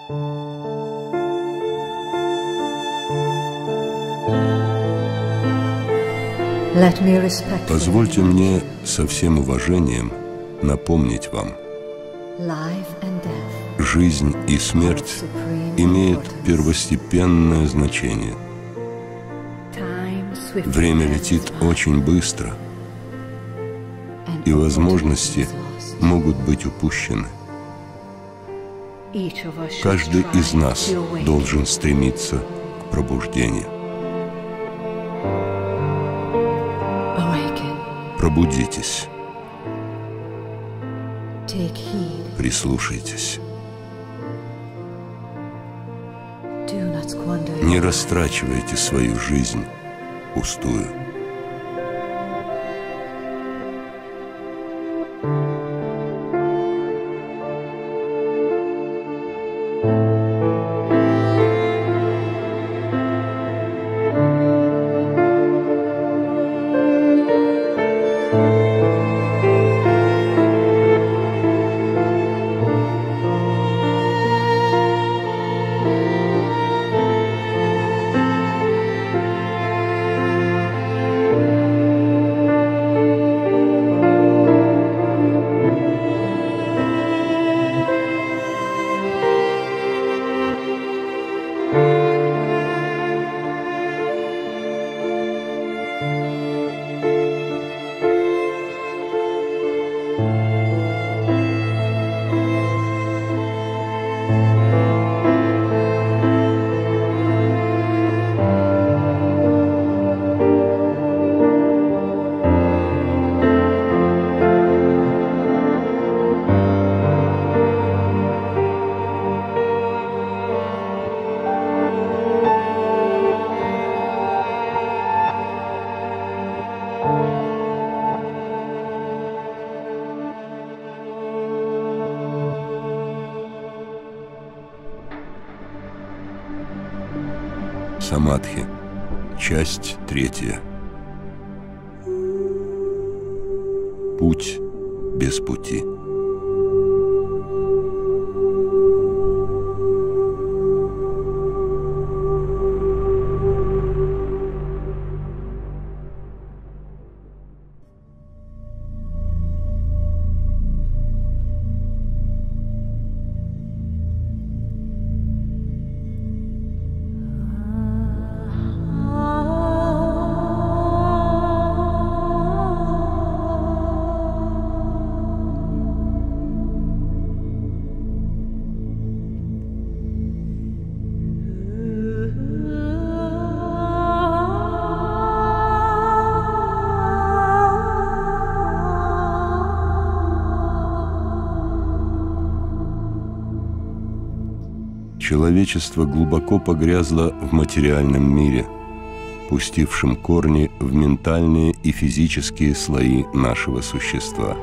Позвольте мне со всем уважением напомнить вам: жизнь и смерть имеют первостепенное значение. Время летит очень быстро, и возможности могут быть упущены. Каждый из нас должен стремиться к пробуждению. Пробудитесь. Прислушайтесь. Не растрачивайте свою жизнь впустую. Самадхи. Часть 3. Путь без пути. Человечество глубоко погрязло в материальном мире, пустившем корни в ментальные и физические слои нашего существа.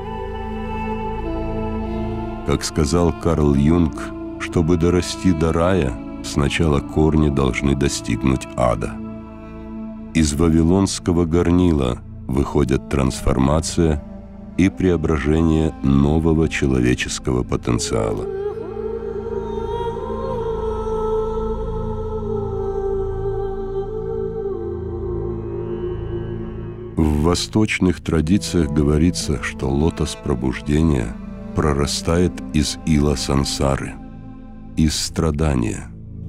Как сказал Карл Юнг, чтобы дорасти до рая, сначала корни должны достигнуть ада. Из вавилонского горнила выходят трансформация и преображение нового человеческого потенциала. В восточных традициях говорится, что лотос пробуждения прорастает из ила сансары, из страдания.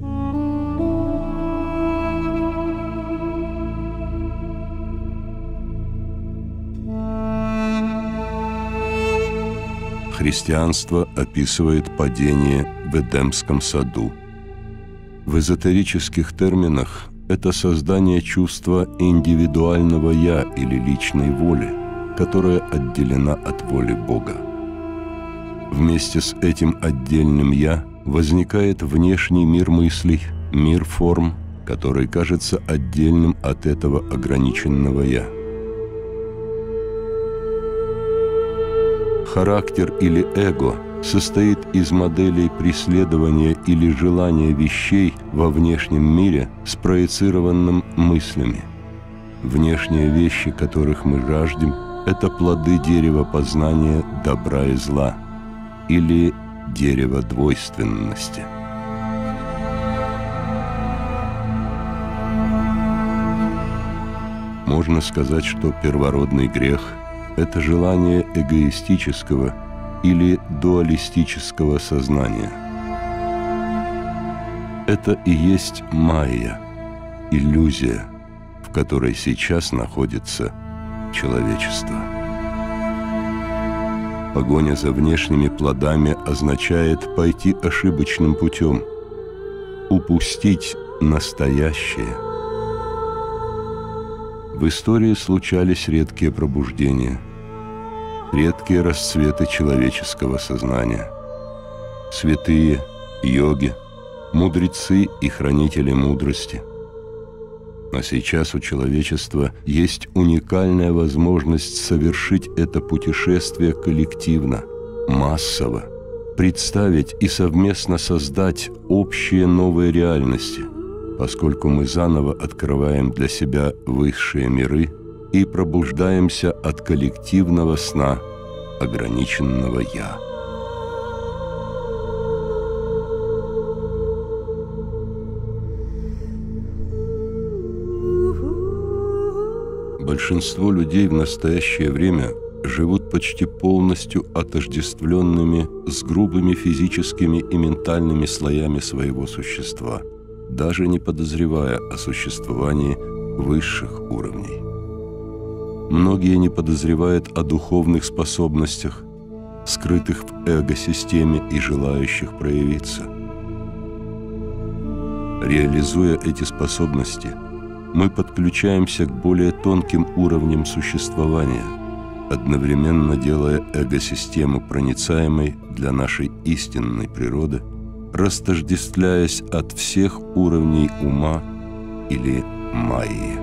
Христианство описывает падение в Эдемском саду. В эзотерических терминах это создание чувства индивидуального «я» или личной воли, которая отделена от воли Бога. Вместе с этим отдельным «я» возникает внешний мир мыслей, мир форм, который кажется отдельным от этого ограниченного «я». Характер или эго состоит из моделей преследования или желания вещей во внешнем мире, спроецированным мыслями. Внешние вещи, которых мы жаждем, это плоды дерева познания добра и зла или дерева двойственности. Можно сказать, что первородный грех – это желание эгоистического или дуалистического сознания. Это и есть майя, иллюзия, в которой сейчас находится человечество. Погоня за внешними плодами означает пойти ошибочным путем, упустить настоящее. В истории случались редкие пробуждения, редкие расцветы человеческого сознания. Святые, йоги, мудрецы и хранители мудрости. Но сейчас у человечества есть уникальная возможность совершить это путешествие коллективно, массово, представить и совместно создать общие новые реальности, поскольку мы заново открываем для себя высшие миры и пробуждаемся от коллективного сна ограниченного «я». Большинство людей в настоящее время живут почти полностью отождествленными с грубыми физическими и ментальными слоями своего существа, даже не подозревая о существовании высших уровней. Многие не подозревают о духовных способностях, скрытых в эго-системе и желающих проявиться. Реализуя эти способности, мы подключаемся к более тонким уровням существования, одновременно делая эго-систему проницаемой для нашей истинной природы, растождествляясь от всех уровней ума или майи.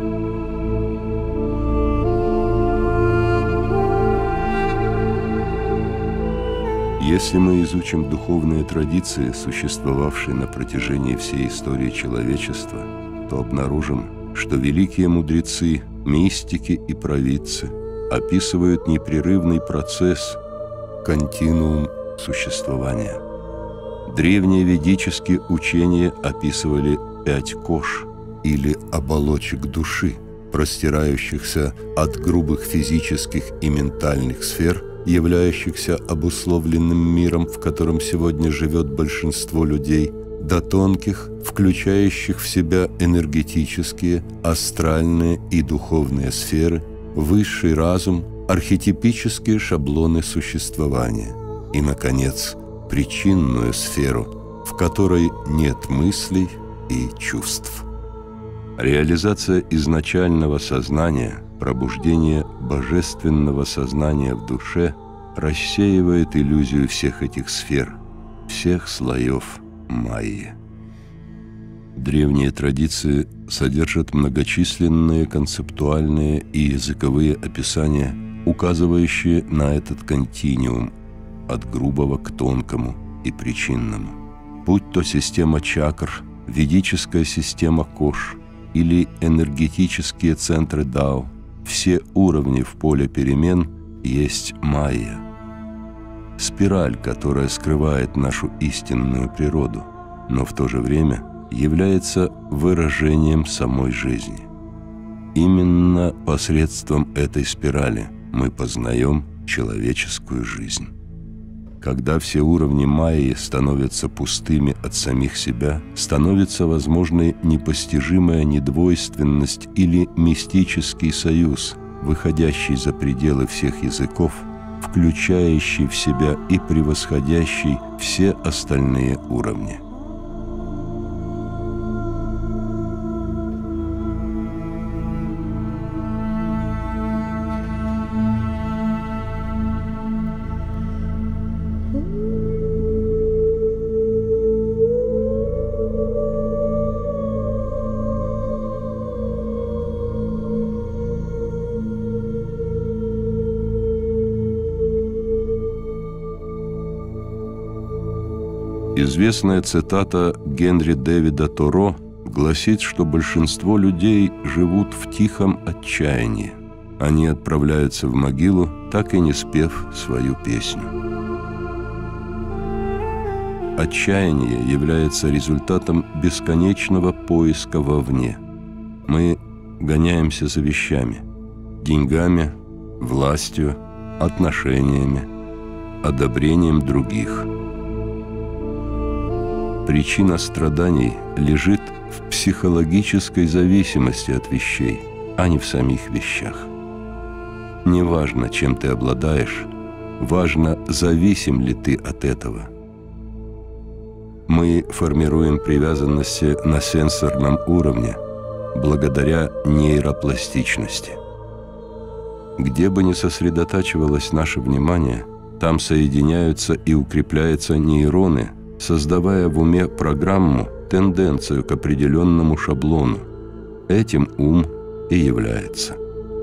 Если мы изучим духовные традиции, существовавшие на протяжении всей истории человечества, то обнаружим, что великие мудрецы, мистики и провидцы описывают непрерывный процесс, континуум существования. Древние ведические учения описывали 5 кож, или оболочек души, простирающихся от грубых физических и ментальных сфер, являющихся обусловленным миром, в котором сегодня живет большинство людей, до тонких, включающих в себя энергетические, астральные и духовные сферы, высший разум, архетипические шаблоны существования и, наконец, причинную сферу, в которой нет мыслей и чувств. Реализация изначального сознания, пробуждение божественного сознания в душе рассеивает иллюзию всех этих сфер, всех слоев майи. Древние традиции содержат многочисленные концептуальные и языковые описания, указывающие на этот континуум от грубого к тонкому и причинному. Будь то система чакр, ведическая система кож или энергетические центры дао, все уровни в поле перемен есть майя. Спираль, которая скрывает нашу истинную природу, но в то же время является выражением самой жизни. Именно посредством этой спирали мы познаем человеческую жизнь. Когда все уровни майи становятся пустыми от самих себя, становится возможной непостижимая недвойственность или мистический союз, выходящий за пределы всех языков, включающий в себя и превосходящий все остальные уровни. Известная цитата Генри Дэвида Торо гласит, что большинство людей живут в тихом отчаянии. Они отправляются в могилу, так и не спев свою песню. Отчаяние является результатом бесконечного поиска вовне. Мы гоняемся за вещами, деньгами, властью, отношениями, одобрением других. Причина страданий лежит в психологической зависимости от вещей, а не в самих вещах. Не важно, чем ты обладаешь, важно, зависим ли ты от этого. Мы формируем привязанности на сенсорном уровне благодаря нейропластичности. Где бы ни сосредотачивалось наше внимание, там соединяются и укрепляются нейроны, создавая в уме программу, тенденцию к определенному шаблону. Этим ум и является.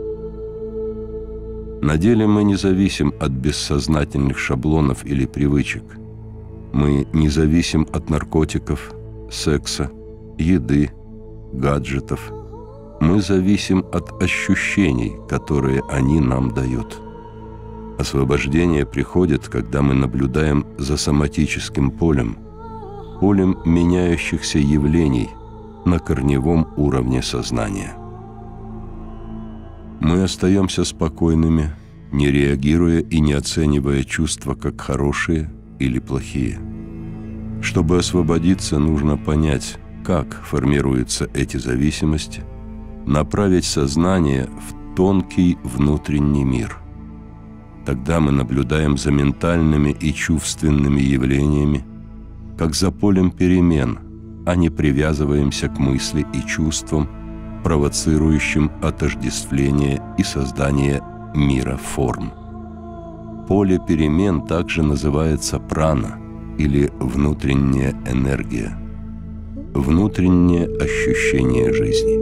На деле мы не зависим от бессознательных шаблонов или привычек. Мы не зависим от наркотиков, секса, еды, гаджетов. Мы зависим от ощущений, которые они нам дают. Освобождение приходит, когда мы наблюдаем за соматическим полем меняющихся явлений на корневом уровне сознания. Мы остаемся спокойными, не реагируя и не оценивая чувства как хорошие или плохие. Чтобы освободиться, нужно понять, как формируются эти зависимости, направить сознание в тонкий внутренний мир. Тогда мы наблюдаем за ментальными и чувственными явлениями, как за полем перемен, а не привязываемся к мысли и чувствам, провоцирующим отождествление и создание мира форм. Поле перемен также называется прана или внутренняя энергия, внутреннее ощущение жизни.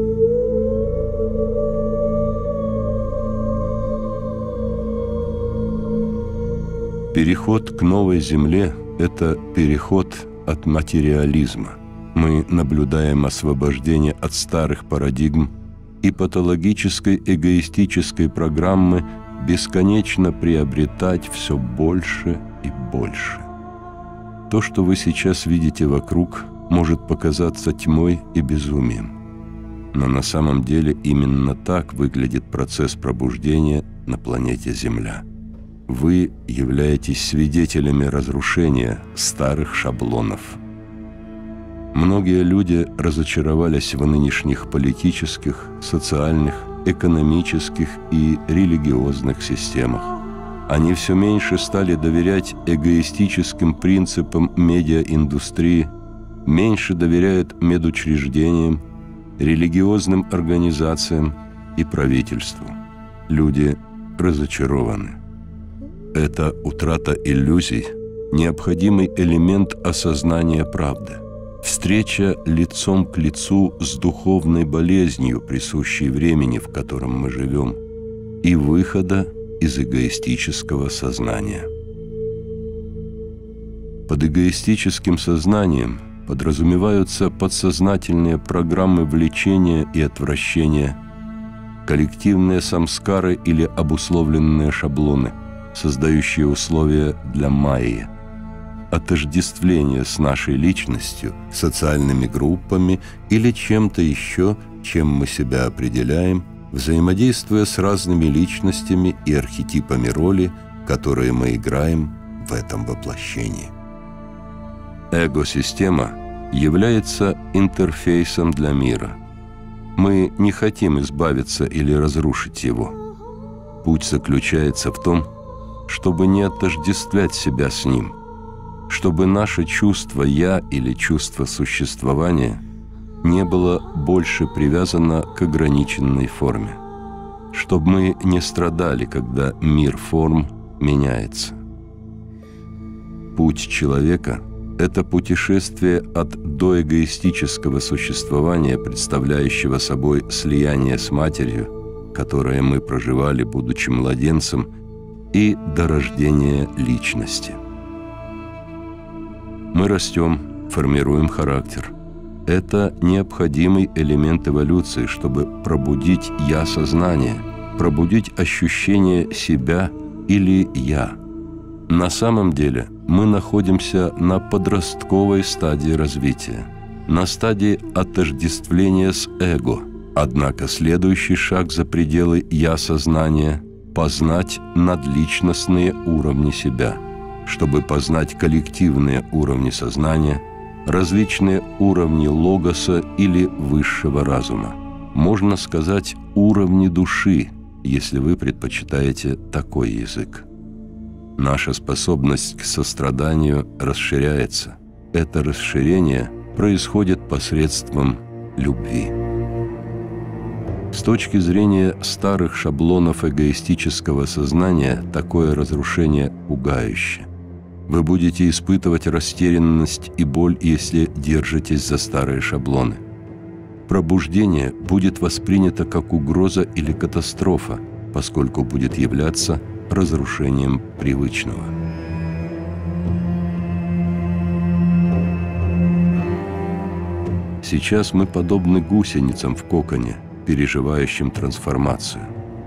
Переход к новой земле – это переход от материализма. Мы наблюдаем освобождение от старых парадигм и патологической эгоистической программы бесконечно приобретать все больше и больше. То, что вы сейчас видите вокруг, может показаться тьмой и безумием. Но на самом деле именно так выглядит процесс пробуждения на планете Земля. Вы являетесь свидетелями разрушения старых шаблонов. Многие люди разочаровались в нынешних политических, социальных, экономических и религиозных системах. Они все меньше стали доверять эгоистическим принципам медиаиндустрии, меньше доверяют медучреждениям, религиозным организациям и правительству. Люди разочарованы. Это утрата иллюзий, необходимый элемент осознания правды. Встреча лицом к лицу с духовной болезнью, присущей времени, в котором мы живем, и выхода из эгоистического сознания. Под эгоистическим сознанием подразумеваются подсознательные программы влечения и отвращения, коллективные самскары или обусловленные шаблоны, создающие условия для майя, отождествление с нашей личностью, социальными группами или чем-то еще, чем мы себя определяем, взаимодействуя с разными личностями и архетипами роли, которые мы играем в этом воплощении. Эго-система является интерфейсом для мира. Мы не хотим избавиться или разрушить его. Путь заключается в том, чтобы не отождествлять себя с ним, чтобы наше чувство «я» или чувство существования не было больше привязано к ограниченной форме, чтобы мы не страдали, когда мир форм меняется. Путь человека – это путешествие от доэгоистического существования, представляющего собой слияние с матерью, которое мы проживали, будучи младенцем, и до рождения личности. Мы растем, формируем характер. Это необходимый элемент эволюции, чтобы пробудить «я-сознание», пробудить ощущение себя или «я». На самом деле мы находимся на подростковой стадии развития, на стадии отождествления с эго, Однако следующий шаг за пределы «я-сознания» – познать надличностные уровни себя. Чтобы познать коллективные уровни сознания, различные уровни логоса или высшего разума. Можно сказать, уровни души, если вы предпочитаете такой язык. Наша способность к состраданию расширяется. Это расширение происходит посредством любви. С точки зрения старых шаблонов эгоистического сознания, такое разрушение пугающе. Вы будете испытывать растерянность и боль, если держитесь за старые шаблоны. Пробуждение будет воспринято как угроза или катастрофа, поскольку будет являться разрушением привычного. Сейчас мы подобны гусеницам в коконе, переживающим трансформацию.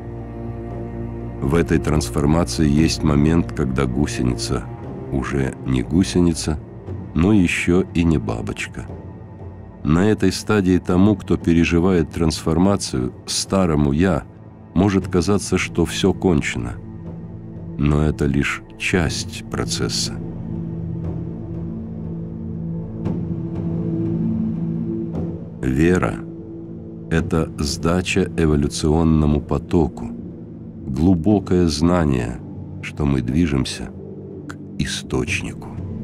В этой трансформации есть момент, когда гусеница уже не гусеница, но еще и не бабочка. На этой стадии тому, кто переживает трансформацию, старому «я», может казаться, что все кончено. Но это лишь часть процесса. Вера – это сдача эволюционному потоку, глубокое знание, что мы движемся к источнику.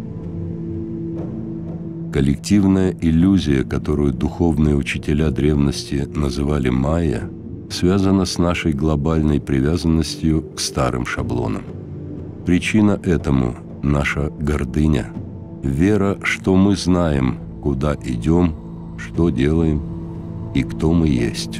Коллективная иллюзия, которую духовные учителя древности называли майя, связана с нашей глобальной привязанностью к старым шаблонам. Причина этому – наша гордыня, вера, что мы знаем, куда идем, что делаем и кто мы есть.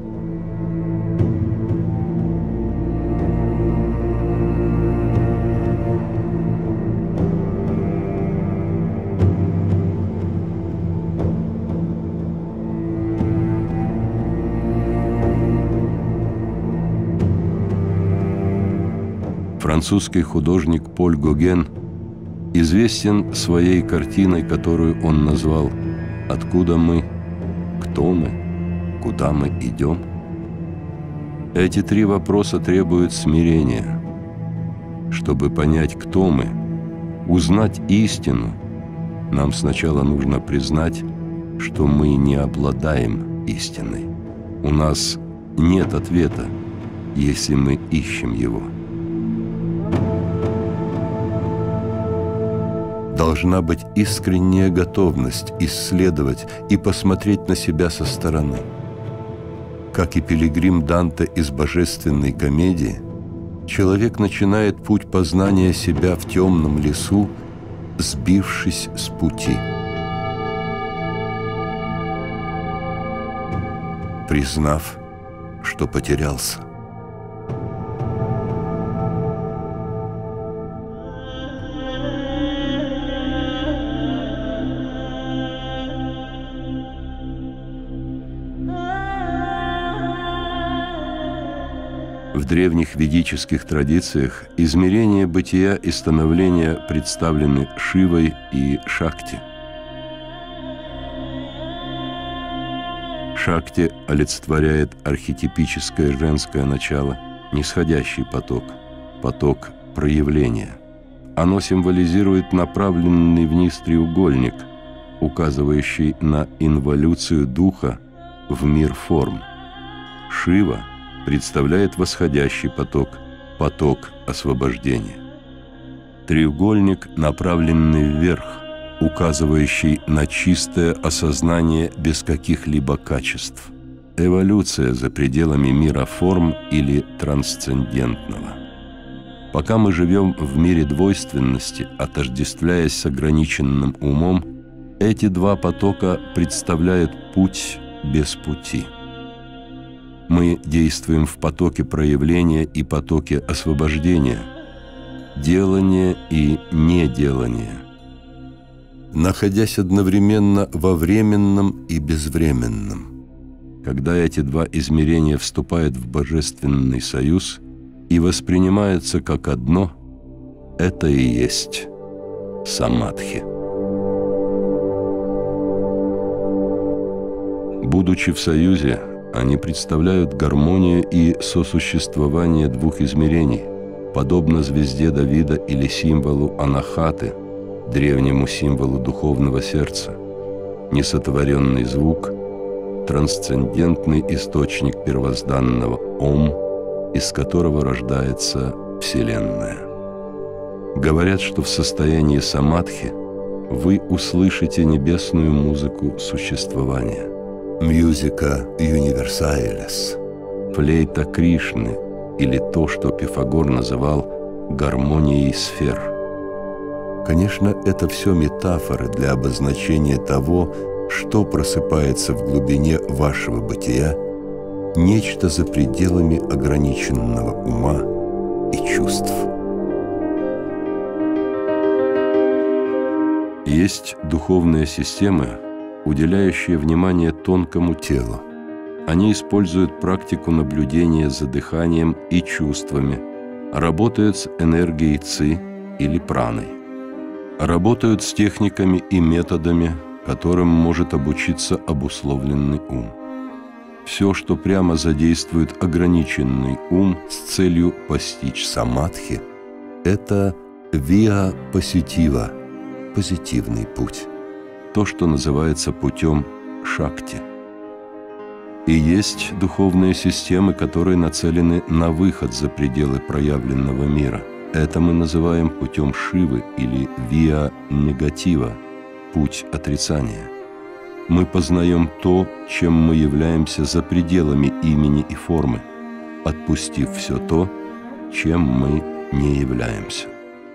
Французский художник Поль Гоген известен своей картиной, которую он назвал «Откуда мы?», «Кто мы?», «Куда мы идем?». Эти три вопроса требуют смирения. Чтобы понять, кто мы, узнать истину, нам сначала нужно признать, что мы не обладаем истиной. У нас нет ответа, если мы ищем его. Должна быть искренняя готовность исследовать и посмотреть на себя со стороны. Как и пилигрим Данте из «Божественной комедии», человек начинает путь познания себя в темном лесу, сбившись с пути. Признав, что потерялся. В древних ведических традициях измерения бытия и становления представлены Шивой и Шакти. Шакти олицетворяет архетипическое женское начало, нисходящий поток, поток проявления. Оно символизирует направленный вниз треугольник, указывающий на инволюцию духа в мир форм. Шива представляет восходящий поток, поток освобождения. Треугольник, направленный вверх, указывающий на чистое осознание без каких-либо качеств. Эволюция за пределами мира форм или трансцендентного. Пока мы живем в мире двойственности, отождествляясь с ограниченным умом, эти два потока представляют путь без пути. Мы действуем в потоке проявления и потоке освобождения, делания и неделания, находясь одновременно во временном и безвременном. Когда эти два измерения вступают в божественный союз и воспринимаются как одно, это и есть самадхи. Будучи в союзе, Они представляют гармонию и сосуществование двух измерений, подобно звезде Давида или символу Анахаты, древнему символу духовного сердца. Несотворенный звук – трансцендентный источник первозданного Ом, из которого рождается Вселенная. Говорят, что в состоянии самадхи вы услышите небесную музыку существования. Musica universalis. Флейта Кришны, или то, что Пифагор называл гармонией сфер. Конечно, это все метафоры для обозначения того, что просыпается в глубине вашего бытия, нечто за пределами ограниченного ума и чувств. Есть духовные системы, уделяющие внимание тонкому телу. Они используют практику наблюдения за дыханием и чувствами, работают с энергией ци или праной, работают с техниками и методами, которым может обучиться обусловленный ум. Все, что прямо задействует ограниченный ум с целью постичь самадхи, это via positiva, позитивный путь, то, что называется путем шакти. И есть духовные системы, которые нацелены на выход за пределы проявленного мира. Это мы называем путем Шивы или via негатива, путь отрицания. Мы познаем то, чем мы являемся за пределами имени и формы, отпустив все то, чем мы не являемся.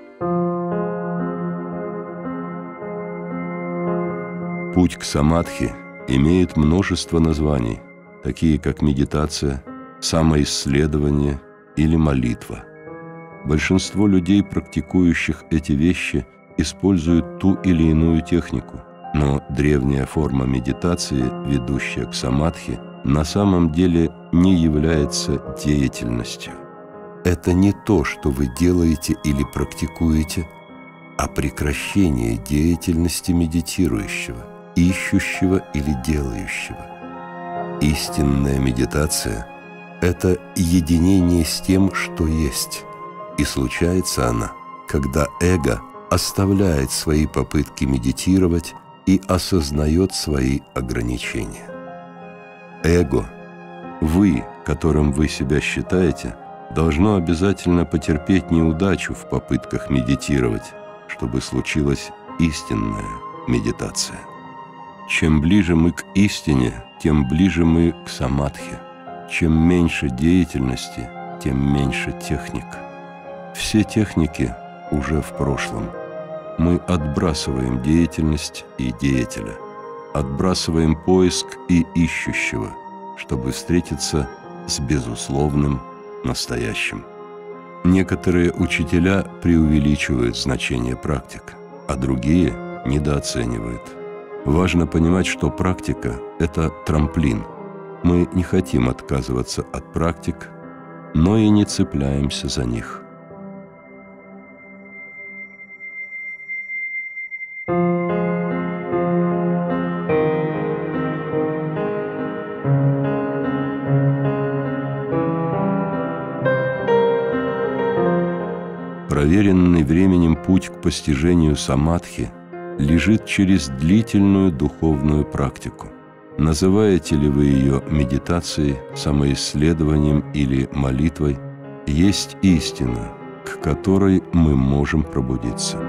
Путь к самадхи имеет множество названий, такие как медитация, самоисследование или молитва. Большинство людей, практикующих эти вещи, используют ту или иную технику, но древняя форма медитации, ведущая к самадхи, на самом деле не является деятельностью. Это не то, что вы делаете или практикуете, а прекращение деятельности медитирующего, ищущего или делающего. Истинная медитация – это единение с тем, что есть, и случается она, когда эго оставляет свои попытки медитировать и осознает свои ограничения. Эго, вы, которым вы себя считаете, должно обязательно потерпеть неудачу в попытках медитировать, чтобы случилась истинная медитация. Чем ближе мы к истине, тем ближе мы к самадхи. Чем меньше деятельности, тем меньше техник. Все техники уже в прошлом. Мы отбрасываем деятельность и деятеля, отбрасываем поиск и ищущего, чтобы встретиться с безусловным настоящим. Некоторые учителя преувеличивают значение практик, а другие недооценивают. Важно понимать, что практика – это трамплин. Мы не хотим отказываться от практик, но и не цепляемся за них. Проверенный временем путь к постижению самадхи лежит через длительную духовную практику. Называете ли вы ее медитацией, самоисследованием или молитвой, есть истина, к которой мы можем пробудиться.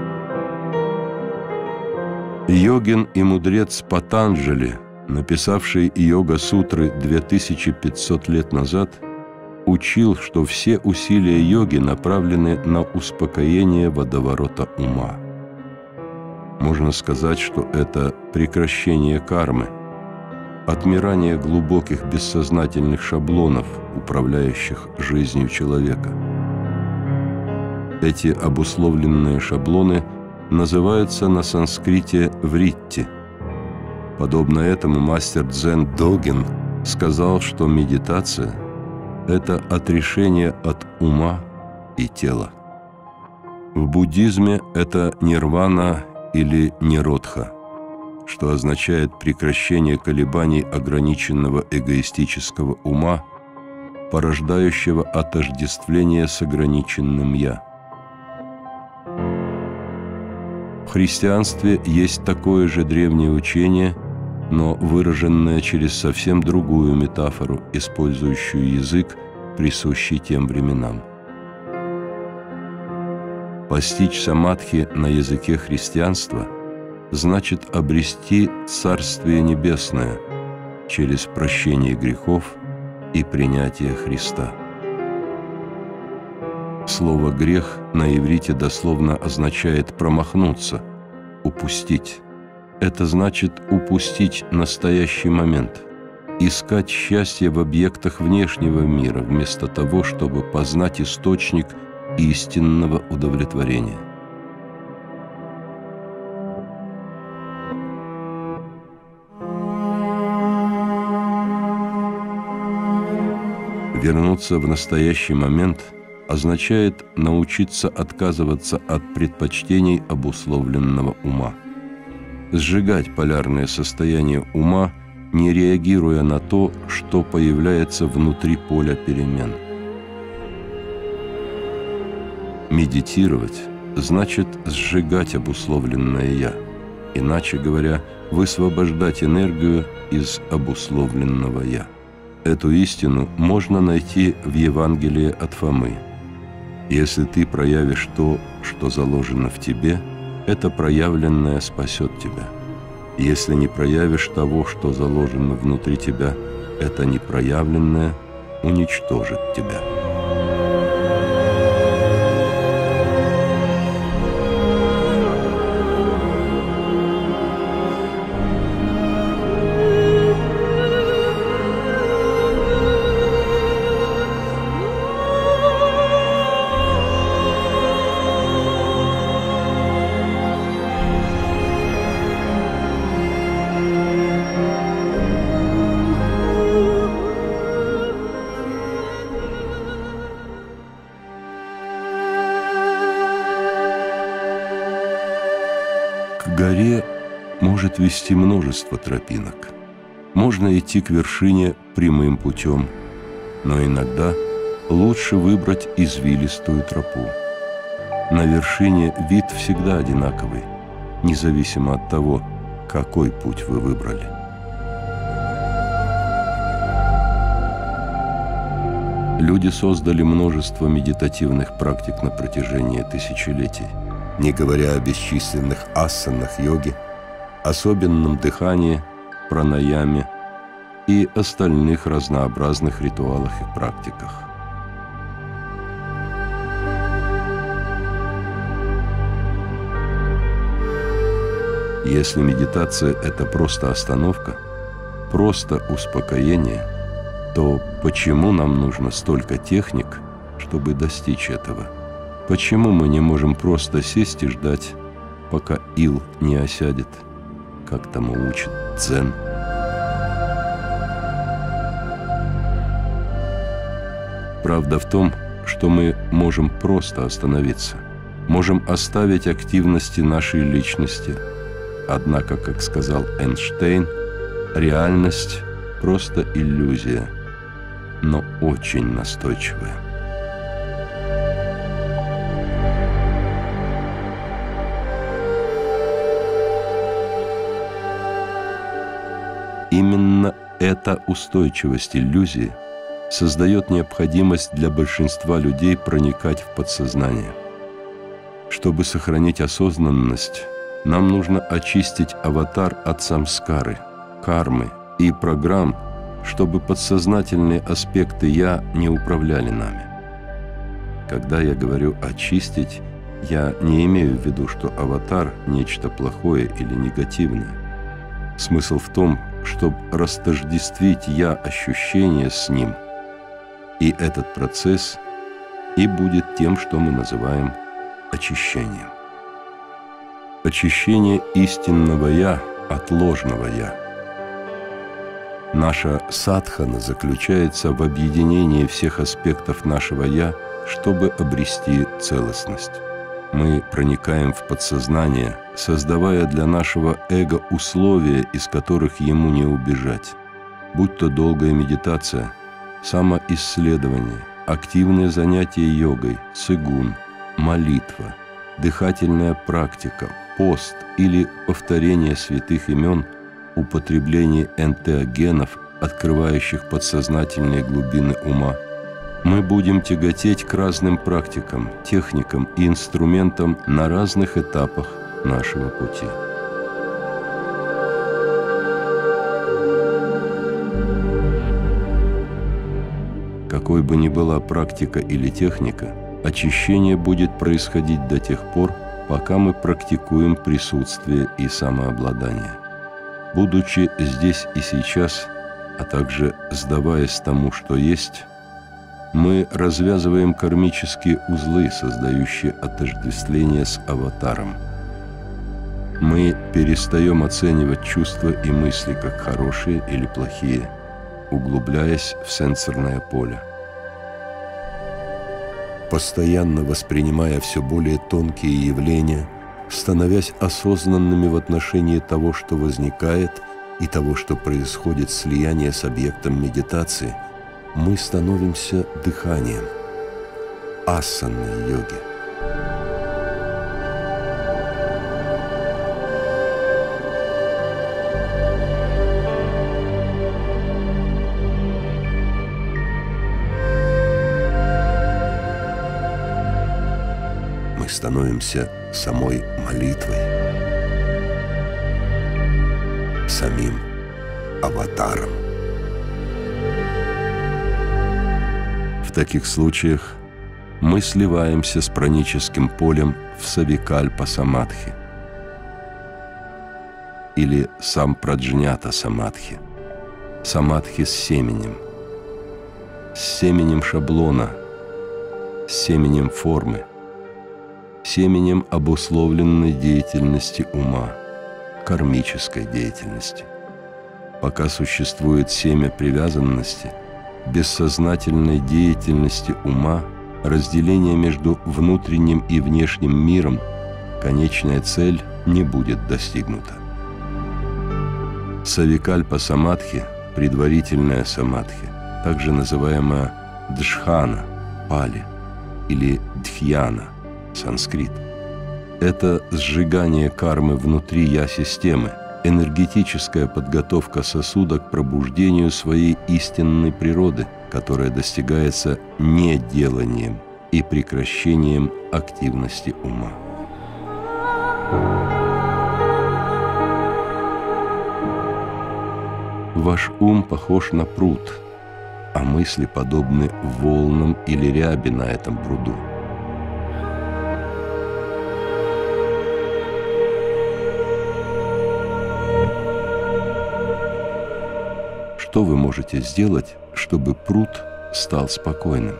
Йогин и мудрец Патанджали, написавший йога-сутры 2500 лет назад, учил, что все усилия йоги направлены на успокоение водоворота ума. Можно сказать, что это прекращение кармы, отмирание глубоких бессознательных шаблонов, управляющих жизнью человека. Эти обусловленные шаблоны называются на санскрите вритти. Подобно этому мастер дзен Доген сказал, что медитация – это отрешение от ума и тела. В буддизме это нирвана или ниродха, что означает прекращение колебаний ограниченного эгоистического ума, порождающего отождествление с ограниченным «я». В христианстве есть такое же древнее учение, но выраженное через совсем другую метафору, использующую язык, присущий тем временам. Постичь самадхи на языке христианства значит обрести Царствие Небесное через прощение грехов и принятие Христа. Слово «грех» на иврите дословно означает «промахнуться», «упустить». Это значит упустить настоящий момент, искать счастье в объектах внешнего мира, вместо того, чтобы познать источник истинного удовлетворения. Вернуться в настоящий момент означает научиться отказываться от предпочтений обусловленного ума, сжигать полярное состояние ума, не реагируя на то, что появляется внутри поля перемен. Медитировать значит сжигать обусловленное «я», иначе говоря, высвобождать энергию из обусловленного «я». Эту истину можно найти в Евангелии от Фомы. Если ты проявишь то, что заложено в тебе, это проявленное спасет тебя. Если не проявишь того, что заложено внутри тебя, это непроявленное уничтожит тебя. К горе может вести множество тропинок. Можно идти к вершине прямым путем, но иногда лучше выбрать извилистую тропу. На вершине вид всегда одинаковый, независимо от того, какой путь вы выбрали. Люди создали множество медитативных практик на протяжении тысячелетий, не говоря о бесчисленных асанах йоги, особенном дыхании, пранаяме и остальных разнообразных ритуалах и практиках. Если медитация – это просто остановка, просто успокоение, то почему нам нужно столько техник, чтобы достичь этого? Почему мы не можем просто сесть и ждать, пока ил не осядет, как тому учит дзен? Правда в том, что мы можем просто остановиться, можем оставить активности нашей личности. Однако, как сказал Эйнштейн, реальность – просто иллюзия, но очень настойчивая. Именно эта устойчивость иллюзии создает необходимость для большинства людей проникать в подсознание. Чтобы сохранить осознанность, нам нужно очистить аватар от самскары, кармы и программ, чтобы подсознательные аспекты «я» не управляли нами. Когда я говорю «очистить», я не имею в виду, что аватар – нечто плохое или негативное. Смысл в том, чтобы растождествить «я» ощущение с ним, и этот процесс и будет тем, что мы называем очищением. Очищение истинного «я» от ложного «я». Наша садхана заключается в объединении всех аспектов нашего «я», чтобы обрести целостность. Мы проникаем в подсознание, создавая для нашего эго условия, из которых ему не убежать. Будь то долгая медитация, самоисследование, активное занятие йогой, цигун, молитва, дыхательная практика, пост или повторение святых имен, употребление энтеогенов, открывающих подсознательные глубины ума, мы будем тяготеть к разным практикам, техникам и инструментам на разных этапах нашего пути. Какой бы ни была практика или техника, очищение будет происходить до тех пор, пока мы практикуем присутствие и самообладание. Будучи здесь и сейчас, а также сдаваясь тому, что есть, мы развязываем кармические узлы, создающие отождествление с аватаром. Мы перестаем оценивать чувства и мысли как хорошие или плохие, углубляясь в сенсорное поле. Постоянно воспринимая все более тонкие явления, становясь осознанными в отношении того, что возникает, и того, что происходит слияние с объектом медитации, мы становимся дыханием, асаной йоги. Мы становимся самой молитвой, самим аватаром. В таких случаях мы сливаемся с праническим полем в савикальпа-самадхи или сампраджнята-самадхи, самадхи с семенем шаблона, с семенем формы, семенем обусловленной деятельности ума, кармической деятельности. Пока существует семя привязанности, бессознательной деятельности ума, разделение между внутренним и внешним миром, конечная цель не будет достигнута. Савикальпа-самадхи, предварительная самадхи, также называемая джхана, пали, или дхьяна, санскрит. Это сжигание кармы внутри я-системы, энергетическая подготовка сосуда к пробуждению своей истинной природы, которая достигается не деланием и прекращением активности ума. Ваш ум похож на пруд, а мысли подобны волнам или ряби на этом пруду. Что вы можете сделать, чтобы пруд стал спокойным?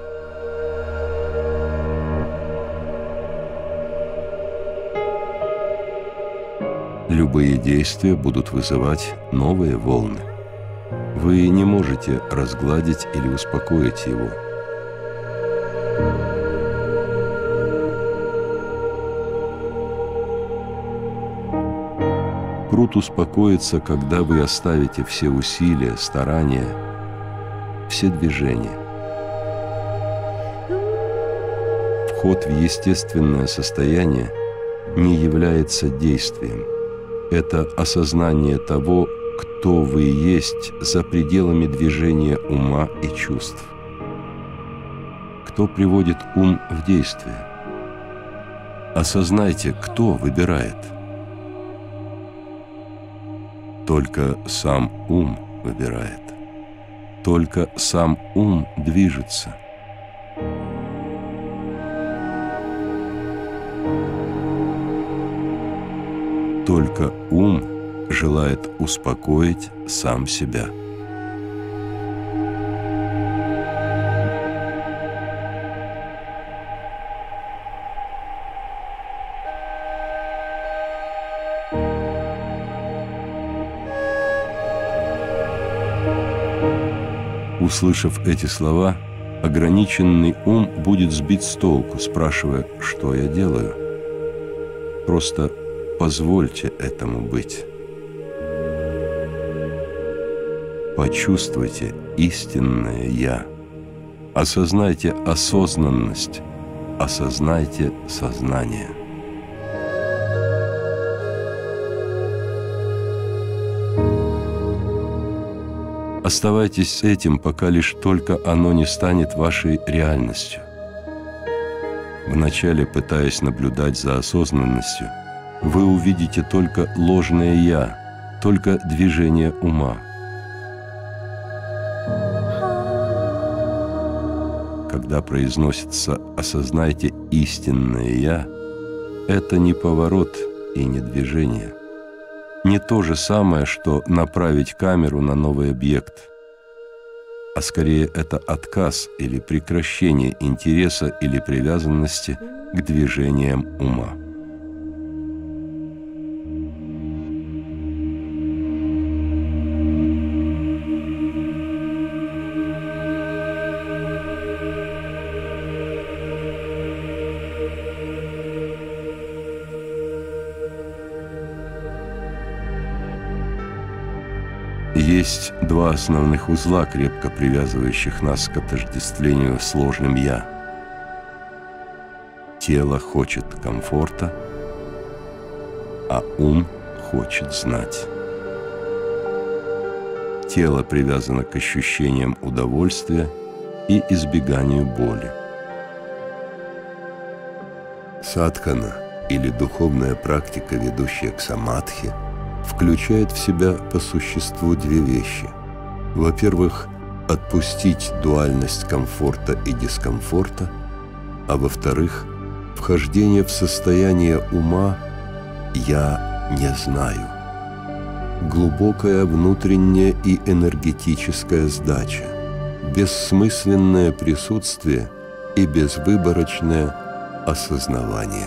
Любые действия будут вызывать новые волны. Вы не можете разгладить или успокоить его. Пруд успокоится, когда вы оставите все усилия, старания, все движения. Вход в естественное состояние не является действием. Это осознание того, кто вы есть за пределами движения ума и чувств. Кто приводит ум в действие? Осознайте, кто выбирает. Только сам ум выбирает. Только сам ум движется. Только ум желает успокоить сам себя. Услышав эти слова, ограниченный ум будет сбит с толку, спрашивая, что я делаю. Просто позвольте этому быть. Почувствуйте истинное «Я». Осознайте осознанность, осознайте сознание. Оставайтесь с этим, пока лишь только оно не станет вашей реальностью. Вначале, пытаясь наблюдать за осознанностью, вы увидите только ложное «я», только движение ума. Когда произносится «осознайте истинное Я», это не поворот и не движение. Не то же самое, что направить камеру на новый объект, а скорее это отказ или прекращение интереса или привязанности к движениям ума. Есть два основных узла, крепко привязывающих нас к отождествлению с ложным «я». Тело хочет комфорта, а ум хочет знать. Тело привязано к ощущениям удовольствия и избеганию боли. Садхана, или духовная практика, ведущая к самадхи, включает в себя по существу две вещи. Во-первых, отпустить дуальность комфорта и дискомфорта, а во-вторых, вхождение в состояние ума «я не знаю». Глубокая внутренняя и энергетическая сдача, бессмысленное присутствие и безвыборочное осознавание.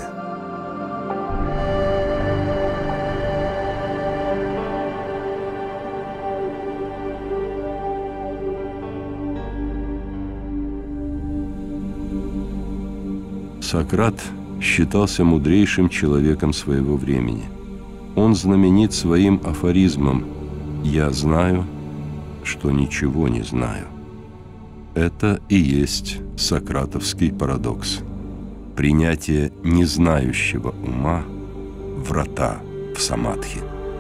Сократ считался мудрейшим человеком своего времени. Он знаменит своим афоризмом «Я знаю, что ничего не знаю». Это и есть сократовский парадокс. Принятие незнающего ума – врата в самадхи.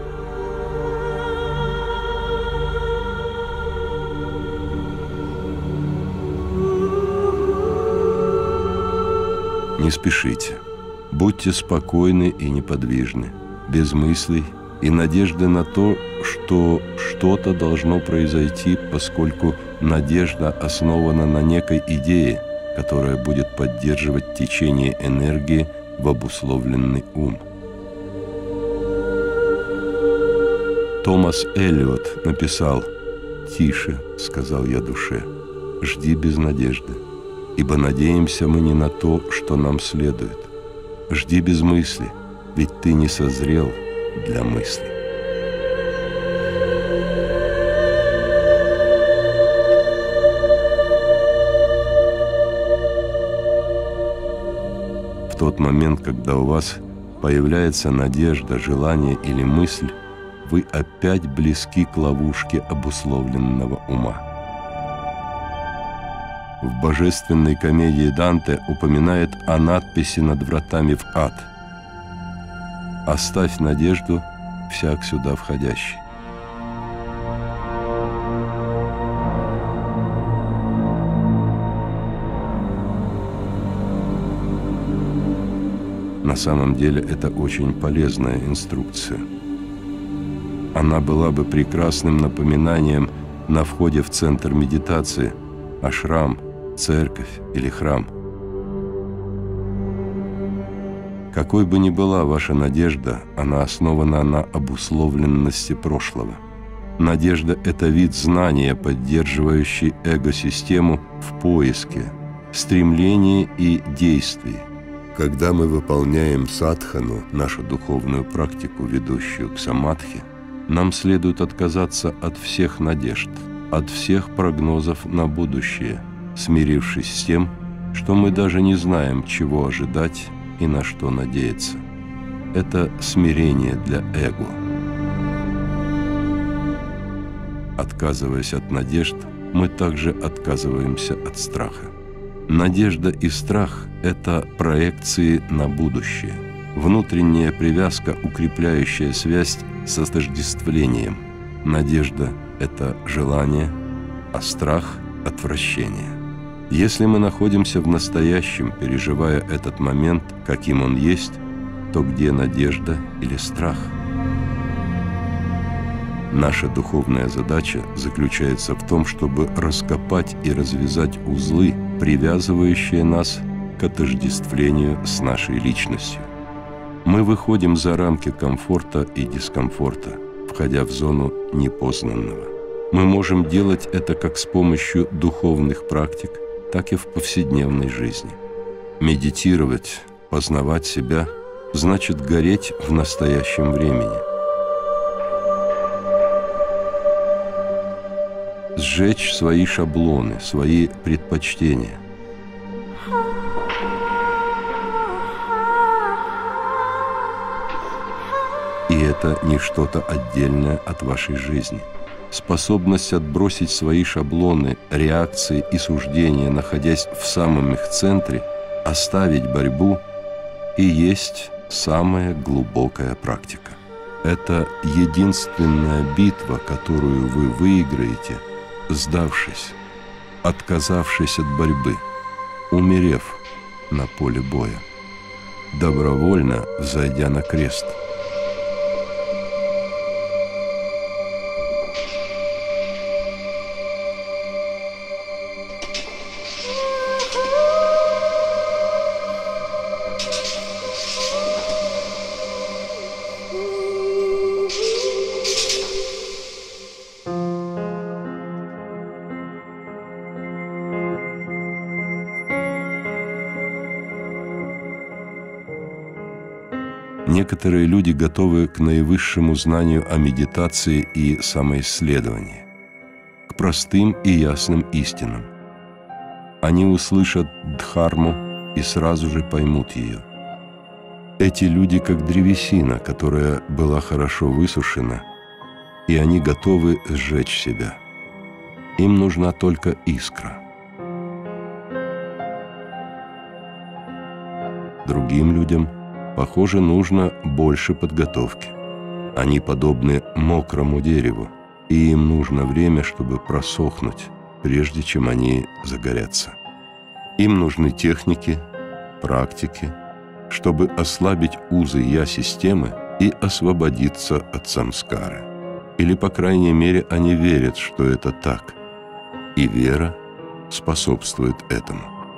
Не спешите. Будьте спокойны и неподвижны, без мыслей и надежды на то, что что-то должно произойти, поскольку надежда основана на некой идее, которая будет поддерживать течение энергии в обусловленный ум. Томас Эллиот написал: «Тише, — сказал я душе, — жди без надежды, ибо надеемся мы не на то, что нам следует. Жди без мысли, ведь ты не созрел для мысли». В тот момент, когда у вас появляется надежда, желание или мысль, вы опять близки к ловушке обусловленного ума. В божественной комедии Данте упоминает о надписи над вратами в ад: «Оставь надежду, всяк сюда входящий». На самом деле это очень полезная инструкция. Она была бы прекрасным напоминанием на входе в центр медитации, ашрам, церковь или храм. Какой бы ни была ваша надежда, она основана на обусловленности прошлого. Надежда – это вид знания, поддерживающий эго-систему в поиске, стремлении и действии. Когда мы выполняем садхану, нашу духовную практику, ведущую к самадхи, нам следует отказаться от всех надежд, от всех прогнозов на будущее, смирившись с тем, что мы даже не знаем, чего ожидать и на что надеяться. – это смирение для эго. Отказываясь от надежд, мы также отказываемся от страха. Надежда и страх – это проекции на будущее, внутренняя привязка, укрепляющая связь с отождествлением. Надежда – это желание, а страх – отвращение. Если мы находимся в настоящем, переживая этот момент, каким он есть, то где надежда или страх? Наша духовная задача заключается в том, чтобы раскопать и развязать узлы, привязывающие нас к отождествлению с нашей личностью. Мы выходим за рамки комфорта и дискомфорта, входя в зону непознанного. Мы можем делать это как с помощью духовных практик, так и в повседневной жизни. Медитировать, познавать себя – значит гореть в настоящем времени. Сжечь свои шаблоны, свои предпочтения. И это не что-то отдельное от вашей жизни. Способность отбросить свои шаблоны, реакции и суждения, находясь в самом их центре, оставить борьбу и есть самая глубокая практика. Это единственная битва, которую вы выиграете, сдавшись, отказавшись от борьбы, умерев на поле боя, добровольно взойдя на крест. Некоторые люди готовы к наивысшему знанию о медитации и самоисследовании, к простым и ясным истинам. Они услышат дхарму и сразу же поймут ее. Эти люди как древесина, которая была хорошо высушена, и они готовы сжечь себя. Им нужна только искра. Другим людям, похоже, нужно больше подготовки. Они подобны мокрому дереву, и им нужно время, чтобы просохнуть, прежде чем они загорятся. Им нужны техники, практики, чтобы ослабить узы я-системы и освободиться от самскары. Или, по крайней мере, они верят, что это так, и вера способствует этому.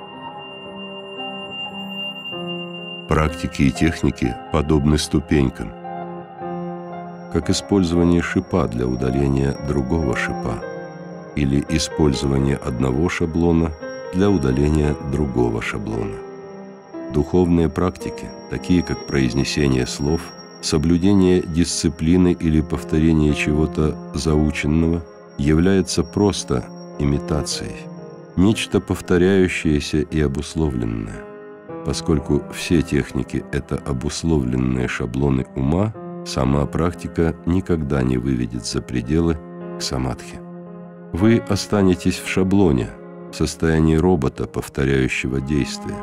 Практики и техники подобны ступенькам, как использование шипа для удаления другого шипа или использование одного шаблона для удаления другого шаблона. Духовные практики, такие как произнесение слов, соблюдение дисциплины или повторение чего-то заученного, являются просто имитацией, нечто повторяющееся и обусловленное. Поскольку все техники – это обусловленные шаблоны ума, сама практика никогда не выведет за пределы к самадхи. Вы останетесь в шаблоне, в состоянии робота, повторяющего действия.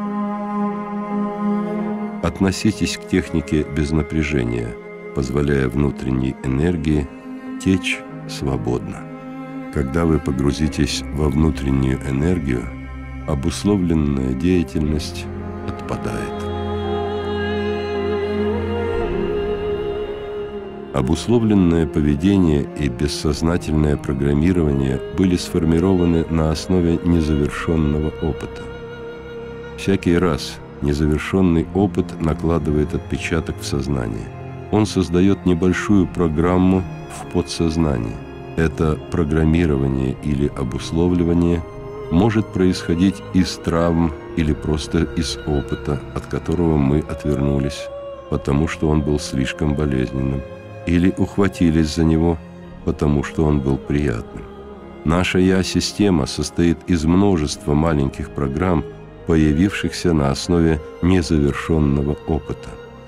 Относитесь к технике без напряжения, позволяя внутренней энергии течь свободно. Когда вы погрузитесь во внутреннюю энергию, обусловленная деятельность отпадает. Обусловленное поведение и бессознательное программирование были сформированы на основе незавершенного опыта. Всякий раз незавершенный опыт накладывает отпечаток в сознание. Он создает небольшую программу в подсознании. Это программирование или обусловливание может происходить из травм или просто из опыта, от которого мы отвернулись, потому что он был слишком болезненным, или ухватились за него, потому что он был приятным. Наша Я-система состоит из множества маленьких программ, появившихся на основе незавершенного опыта.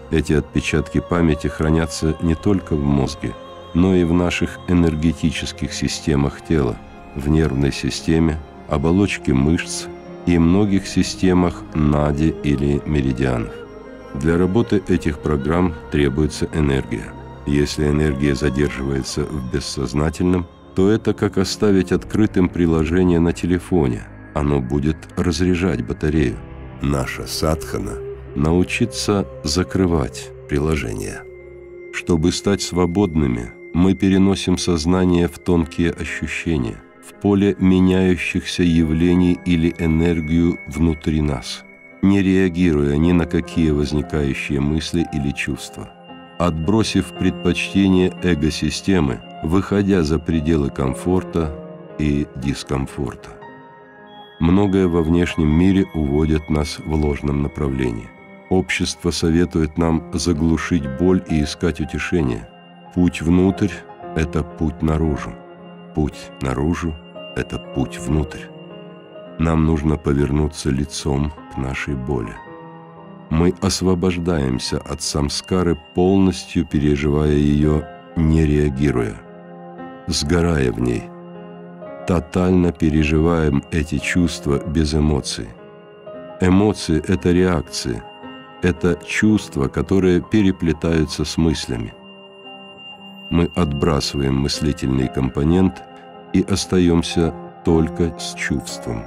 Эти отпечатки памяти хранятся не только в мозге, но и в наших энергетических системах тела, в нервной системе, оболочке мышц и многих системах нади или меридианов. Для работы этих программ требуется энергия. Если энергия задерживается в бессознательном, то это как оставить открытым приложение на телефоне. Оно будет разряжать батарею. Наша садхана – научиться закрывать приложение. Чтобы стать свободными, мы переносим сознание в тонкие ощущения, в поле меняющихся явлений или энергию внутри нас, не реагируя ни на какие возникающие мысли или чувства. Отбросив предпочтение эго-системы, выходя за пределы комфорта и дискомфорта. Многое во внешнем мире уводит нас в ложном направлении. Общество советует нам заглушить боль и искать утешение. Путь внутрь – это путь наружу. Путь наружу – это путь внутрь. Нам нужно повернуться лицом к нашей боли. Мы освобождаемся от самскары, полностью переживая ее, не реагируя, сгорая в ней. Тотально переживаем эти чувства без эмоций. Эмоции – это реакции, это чувства, которые переплетаются с мыслями. Мы отбрасываем мыслительный компонент и остаемся только с чувством.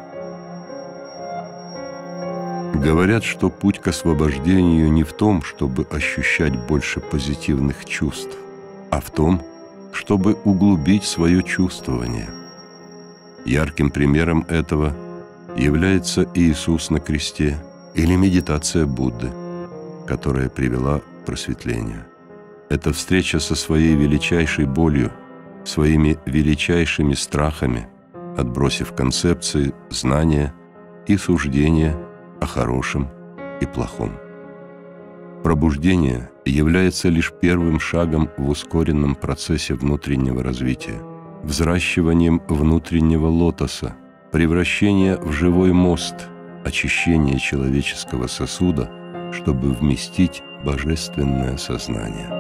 Говорят, что путь к освобождению не в том, чтобы ощущать больше позитивных чувств, а в том, чтобы углубить свое чувствование. Ярким примером этого является Иисус на кресте или медитация Будды, которая привела к просветлению. Это встреча со своей величайшей болью, своими величайшими страхами, отбросив концепции, знания и суждения о хорошем и плохом. Пробуждение является лишь первым шагом в ускоренном процессе внутреннего развития, взращиванием внутреннего лотоса, превращение в живой мост, очищение человеческого сосуда, чтобы вместить божественное сознание.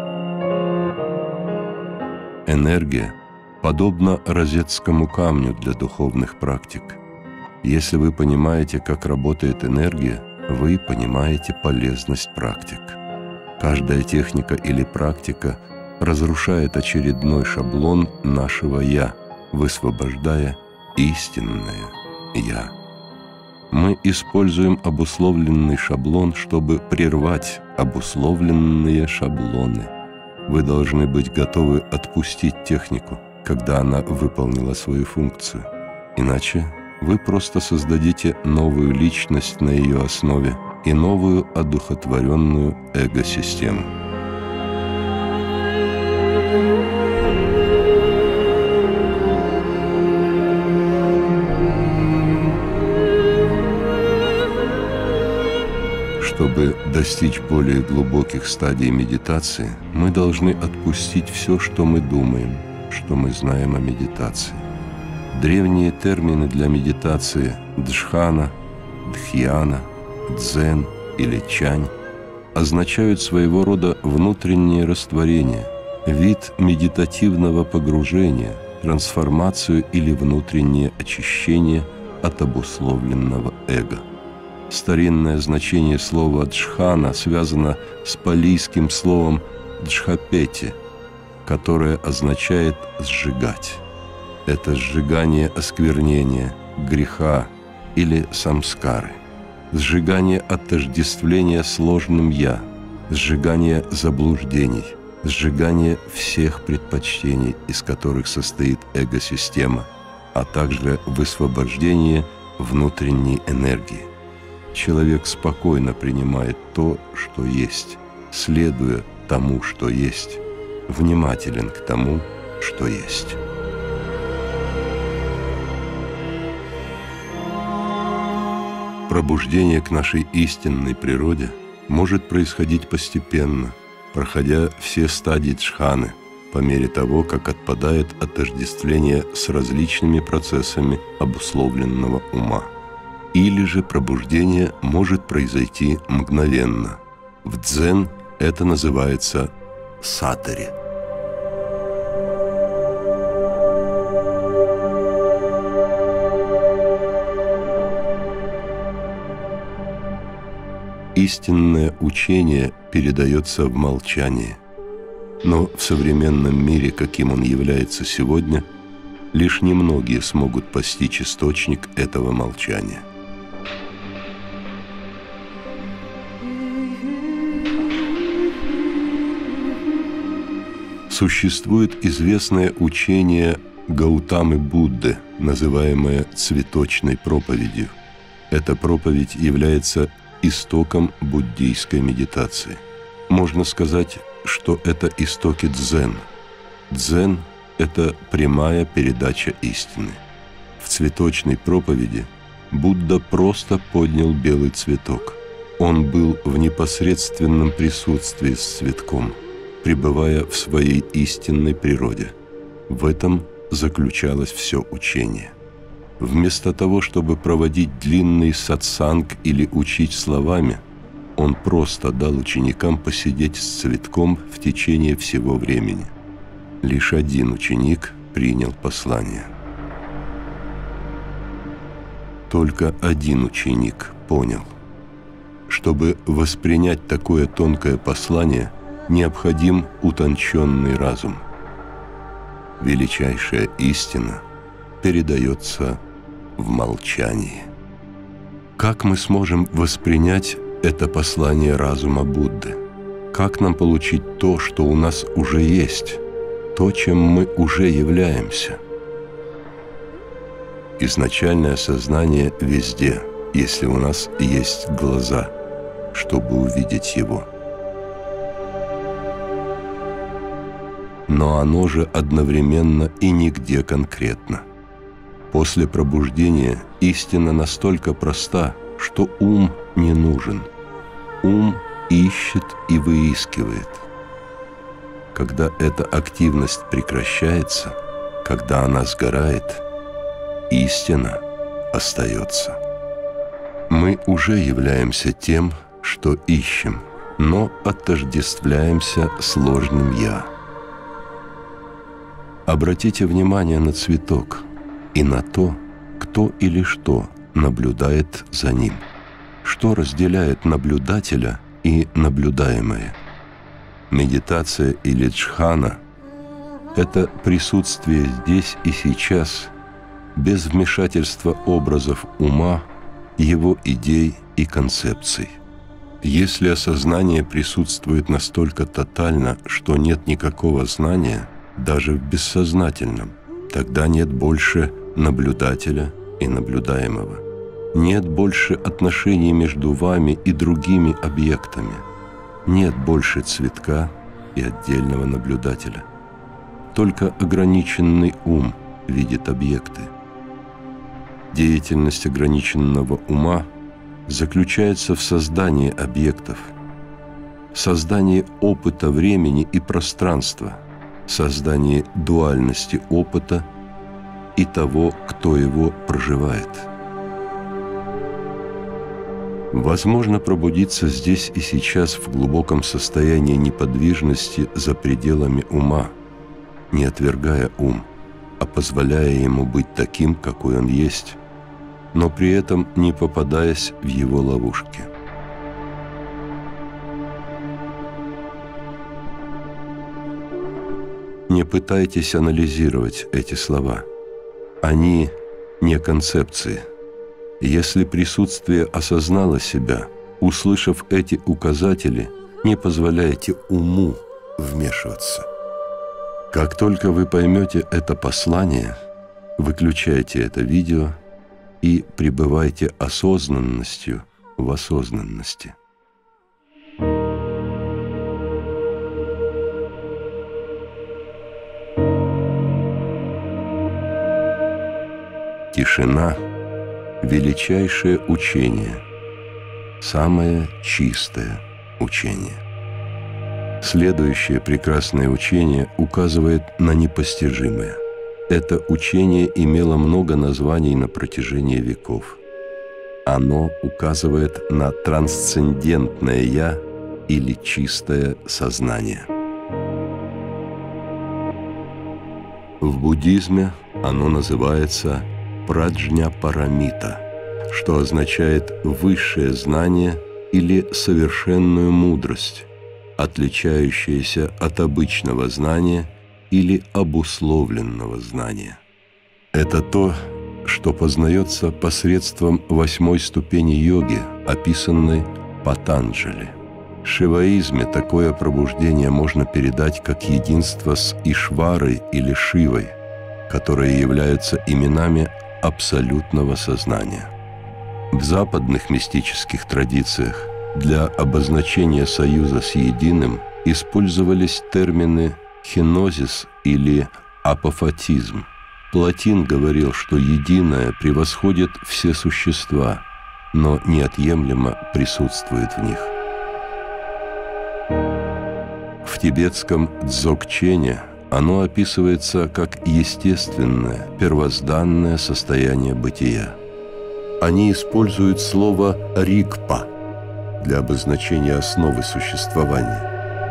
Энергия подобна розетскому камню для духовных практик. Если вы понимаете, как работает энергия, вы понимаете полезность практик. Каждая техника или практика разрушает очередной шаблон нашего «я», высвобождая истинное «я». Мы используем обусловленный шаблон, чтобы прервать обусловленные шаблоны. Вы должны быть готовы отпустить технику, когда она выполнила свою функцию. Иначе вы просто создадите новую личность на ее основе и новую одухотворенную эго-систему. Чтобы достичь более глубоких стадий медитации, мы должны отпустить все, что мы думаем, что мы знаем о медитации. Древние термины для медитации «джхана», «дхьяна», «дзен» или «чань» означают своего рода внутреннее растворение, вид медитативного погружения, трансформацию или внутреннее очищение от обусловленного эго. Старинное значение слова «джхана» связано с палийским словом «джхапети», которое означает «сжигать». Это сжигание осквернения, греха или самскары, сжигание отождествления с ложным «я», сжигание заблуждений, сжигание всех предпочтений, из которых состоит эго-система, а также высвобождение внутренней энергии. Человек спокойно принимает то, что есть, следуя тому, что есть, внимателен к тому, что есть. Пробуждение к нашей истинной природе может происходить постепенно, проходя все стадии джханы, по мере того, как отпадает отождествление с различными процессами обусловленного ума. Или же пробуждение может произойти мгновенно. В дзен Это называется сатари. Истинное учение передается в молчании, но в современном мире, каким он является сегодня, лишь немногие смогут постичь источник этого молчания. Существует известное учение Гаутамы Будды, называемое цветочной проповедью. Эта проповедь является истоком буддийской медитации. Можно сказать, что это истоки дзен. Дзен – это прямая передача истины. В цветочной проповеди Будда просто поднял белый цветок. Он был в непосредственном присутствии с цветком, пребывая в своей истинной природе. В этом заключалось все учение. Вместо того, чтобы проводить длинный сатсанг или учить словами, он просто дал ученикам посидеть с цветком в течение всего времени. Лишь один ученик принял послание. Только один ученик понял. Чтобы воспринять такое тонкое послание, необходим утонченный разум. Величайшая истина передается в молчании. Как мы сможем воспринять это послание разума Будды? Как нам получить то, что у нас уже есть, то, чем мы уже являемся? Изначальное сознание везде, если у нас есть глаза, чтобы увидеть его. Но оно же одновременно и нигде конкретно. После пробуждения истина настолько проста, что ум не нужен. Ум ищет и выискивает. Когда эта активность прекращается, когда она сгорает, истина остается. Мы уже являемся тем, что ищем, но отождествляемся с ложным «я». Обратите внимание на цветок и на то, кто или что наблюдает за ним. Что разделяет наблюдателя и наблюдаемое? Медитация или джхана – это присутствие здесь и сейчас, без вмешательства образов ума, его идей и концепций. Если осознание присутствует настолько тотально, что нет никакого знания, даже в бессознательном, тогда нет больше наблюдателя и наблюдаемого. Нет больше отношений между вами и другими объектами. Нет больше цветка и отдельного наблюдателя. Только ограниченный ум видит объекты. Деятельность ограниченного ума заключается в создании объектов, создании опыта времени и пространства, создании дуальности опыта и того, кто его проживает. Возможно пробудиться здесь и сейчас в глубоком состоянии неподвижности за пределами ума, не отвергая ум, а позволяя ему быть таким, какой он есть, но при этом не попадаясь в его ловушки. Не пытайтесь анализировать эти слова. Они не концепции. Если присутствие осознало себя, услышав эти указатели, не позволяйте уму вмешиваться. Как только вы поймете это послание, выключайте это видео и пребывайте осознанностью в осознанности. Тишина – величайшее учение, самое чистое учение. Следующее прекрасное учение указывает на непостижимое. Это учение имело много названий на протяжении веков. Оно указывает на трансцендентное «Я» или чистое сознание. В буддизме оно называется праджня-парамита, что означает «высшее знание» или «совершенную мудрость», отличающаяся от обычного знания или обусловленного знания. Это то, что познается посредством 8-й ступени йоги, описанной Патанджали. В шиваизме такое пробуждение можно передать как единство с Ишварой или Шивой, которые являются именами абсолютного сознания. В западных мистических традициях для обозначения союза с единым использовались термины «хенозис» или «апофатизм». Платин говорил, что единое превосходит все существа, но неотъемлемо присутствует в них. В тибетском дзогчене оно описывается как естественное, первозданное состояние бытия. Они используют слово «рикпа» для обозначения основы существования.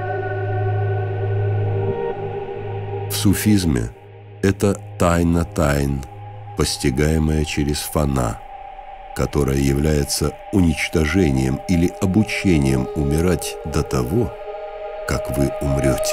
В суфизме это тайна тайн, постигаемая через фана, которая является уничтожением или обучением умирать до того, как вы умрете.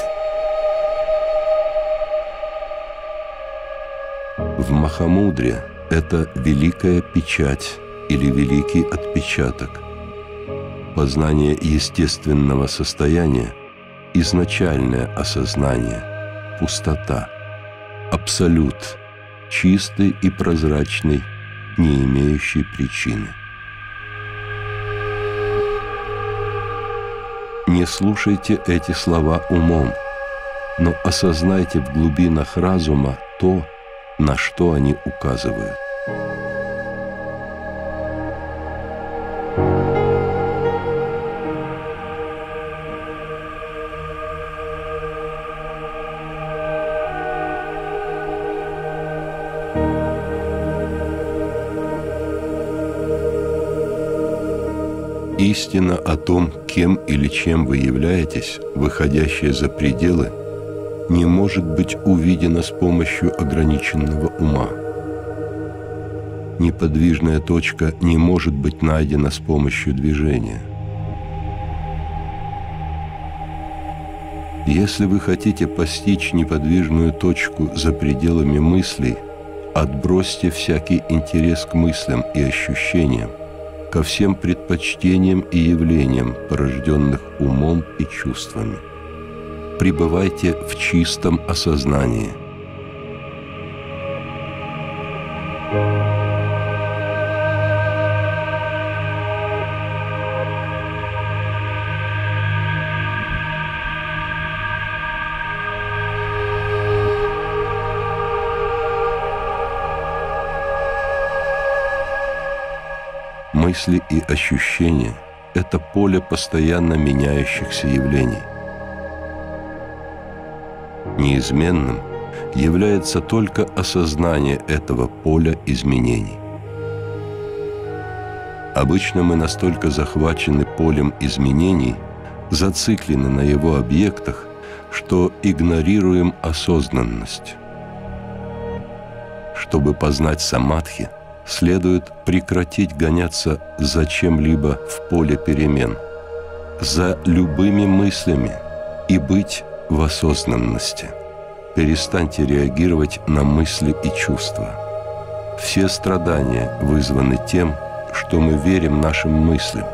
В Махамудре это великая печать или великий отпечаток. Познание естественного состояния, изначальное осознание, пустота, абсолют, чистый и прозрачный, не имеющий причины. Не слушайте эти слова умом, но осознайте в глубинах разума то, на что они указывают. Истина о том, кем или чем вы являетесь, выходящая за пределы, не может быть увидена с помощью ограниченного ума. Неподвижная точка не может быть найдена с помощью движения. Если вы хотите постичь неподвижную точку за пределами мыслей, отбросьте всякий интерес к мыслям и ощущениям, ко всем предпочтениям и явлениям, порожденных умом и чувствами. Пребывайте в чистом осознании. Мысли и ощущения – это поле постоянно меняющихся явлений. Неизменным является только осознание этого поля изменений. Обычно мы настолько захвачены полем изменений, зациклены на его объектах, что игнорируем осознанность. Чтобы познать самадхи, следует прекратить гоняться за чем-либо в поле перемен, за любыми мыслями и быть в осознанности. Перестаньте реагировать на мысли и чувства. Все страдания вызваны тем, что мы верим нашим мыслям.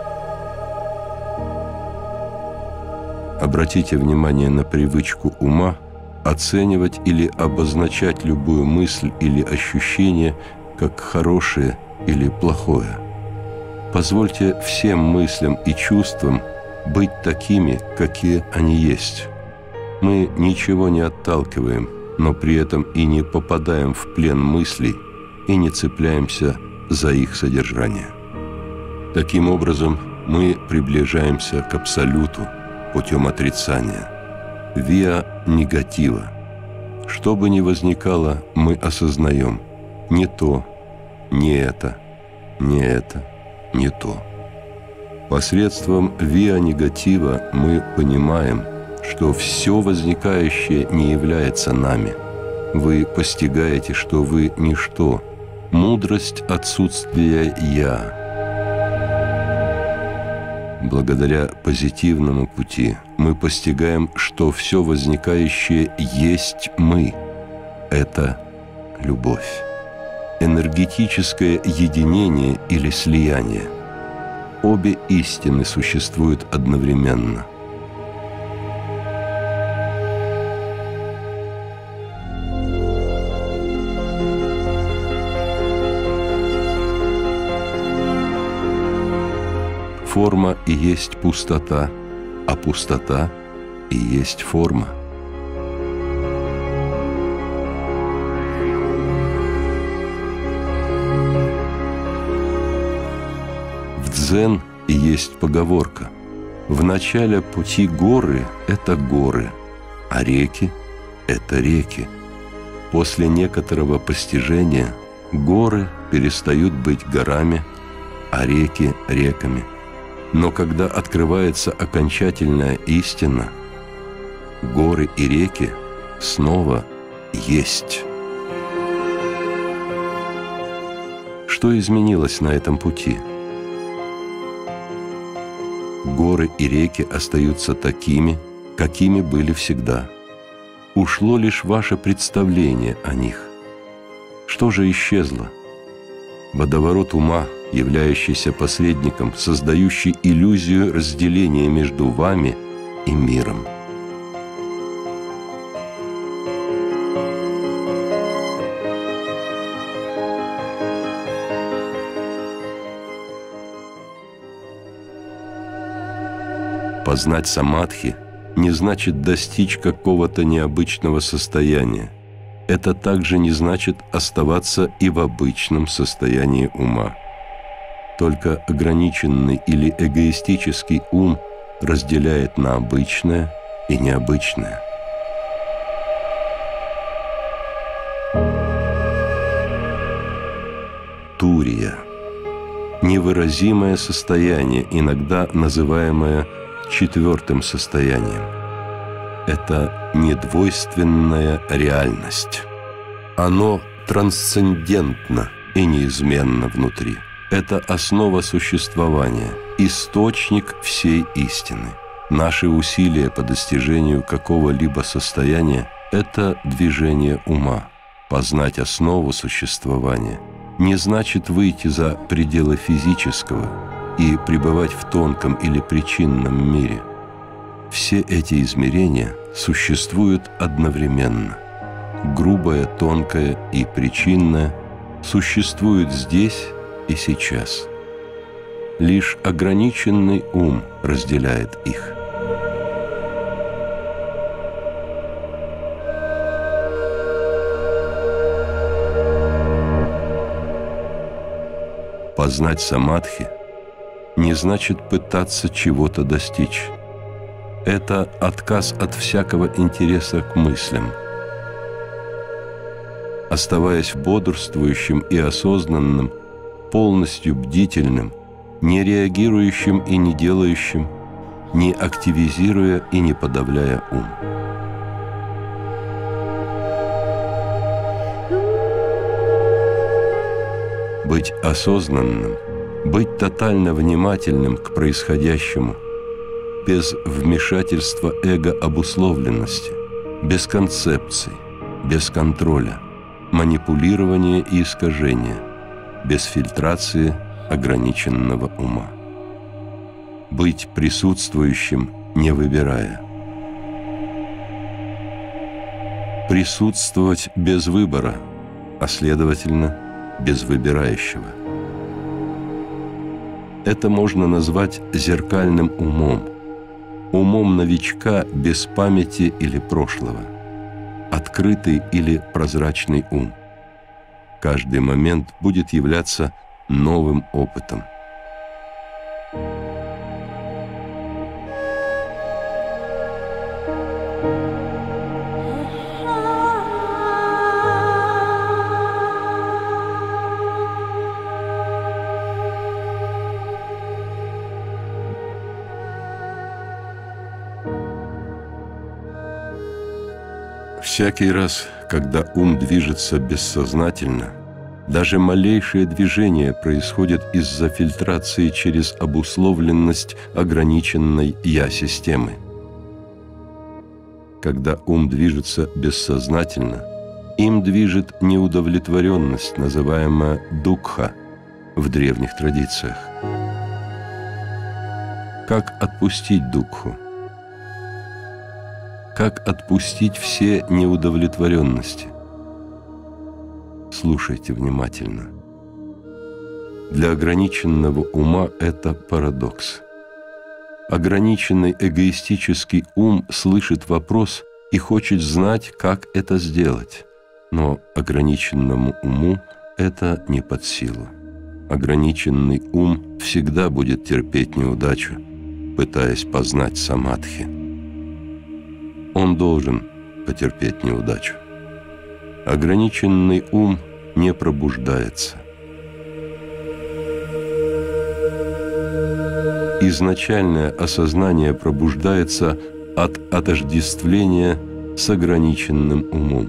Обратите внимание на привычку ума оценивать или обозначать любую мысль или ощущение как хорошее или плохое. Позвольте всем мыслям и чувствам быть такими, какие они есть. Мы ничего не отталкиваем, но при этом и не попадаем в плен мыслей и не цепляемся за их содержание. Таким образом, мы приближаемся к абсолюту путем отрицания, виа негатива. Что бы ни возникало, мы осознаем не то, не это, не это, не то. Посредством виа-негатива мы понимаем, что все возникающее не является нами. Вы постигаете, что вы ничто, мудрость отсутствия «я». Благодаря позитивному пути мы постигаем, что все возникающее есть мы. Это любовь. Энергетическое единение или слияние. Обе истины существуют одновременно. Форма и есть пустота, а пустота и есть форма. В дзен и есть поговорка: в начале пути горы – это горы, а реки – это реки. После некоторого постижения горы перестают быть горами, а реки – реками. Но когда открывается окончательная истина, горы и реки снова есть. Что изменилось на этом пути? Горы и реки остаются такими, какими были всегда. Ушло лишь ваше представление о них. Что же исчезло? Водоворот ума, являющийся посредником, создающий иллюзию разделения между вами и миром. Познать самадхи не значит достичь какого-то необычного состояния. Это также не значит оставаться и в обычном состоянии ума. Только ограниченный или эгоистический ум разделяет на обычное и необычное. Турия – невыразимое состояние, иногда называемое четвертым состоянием. Это недвойственная реальность. Оно трансцендентно и неизменно внутри. Это основа существования, источник всей истины. Наши усилия по достижению какого-либо состояния – это движение ума. Познать основу существования не значит выйти за пределы физического и пребывать в тонком или причинном мире. Все эти измерения существуют одновременно. Грубое, тонкое и причинное существуют здесь и сейчас. Лишь ограниченный ум разделяет их. Познать самадхи не значит пытаться чего-то достичь. Это отказ от всякого интереса к мыслям. Оставаясь бодрствующим и осознанным, полностью бдительным, не реагирующим и не делающим, не активизируя и не подавляя ум. Быть осознанным, быть тотально внимательным к происходящему, без вмешательства эго-обусловленности, без концепций, без контроля, манипулирования и искажения, без фильтрации ограниченного ума. Быть присутствующим, не выбирая. Присутствовать без выбора, а следовательно, без выбирающего. Это можно назвать зеркальным умом, умом новичка без памяти или прошлого, открытый или прозрачный ум. Каждый момент будет являться новым опытом. Всякий раз, когда ум движется бессознательно, даже малейшее движение происходит из-за фильтрации через обусловленность ограниченной «я-системы». Когда ум движется бессознательно, им движет неудовлетворенность, называемая дукха в древних традициях. Как отпустить дукху? Как отпустить все неудовлетворенности? Слушайте внимательно. Для ограниченного ума это парадокс. Ограниченный эгоистический ум слышит вопрос и хочет знать, как это сделать. Но ограниченному уму это не под силу. Ограниченный ум всегда будет терпеть неудачу, пытаясь познать самадхи. Он должен потерпеть неудачу. Ограниченный ум не пробуждается. Изначальное осознание пробуждается от отождествления с ограниченным умом.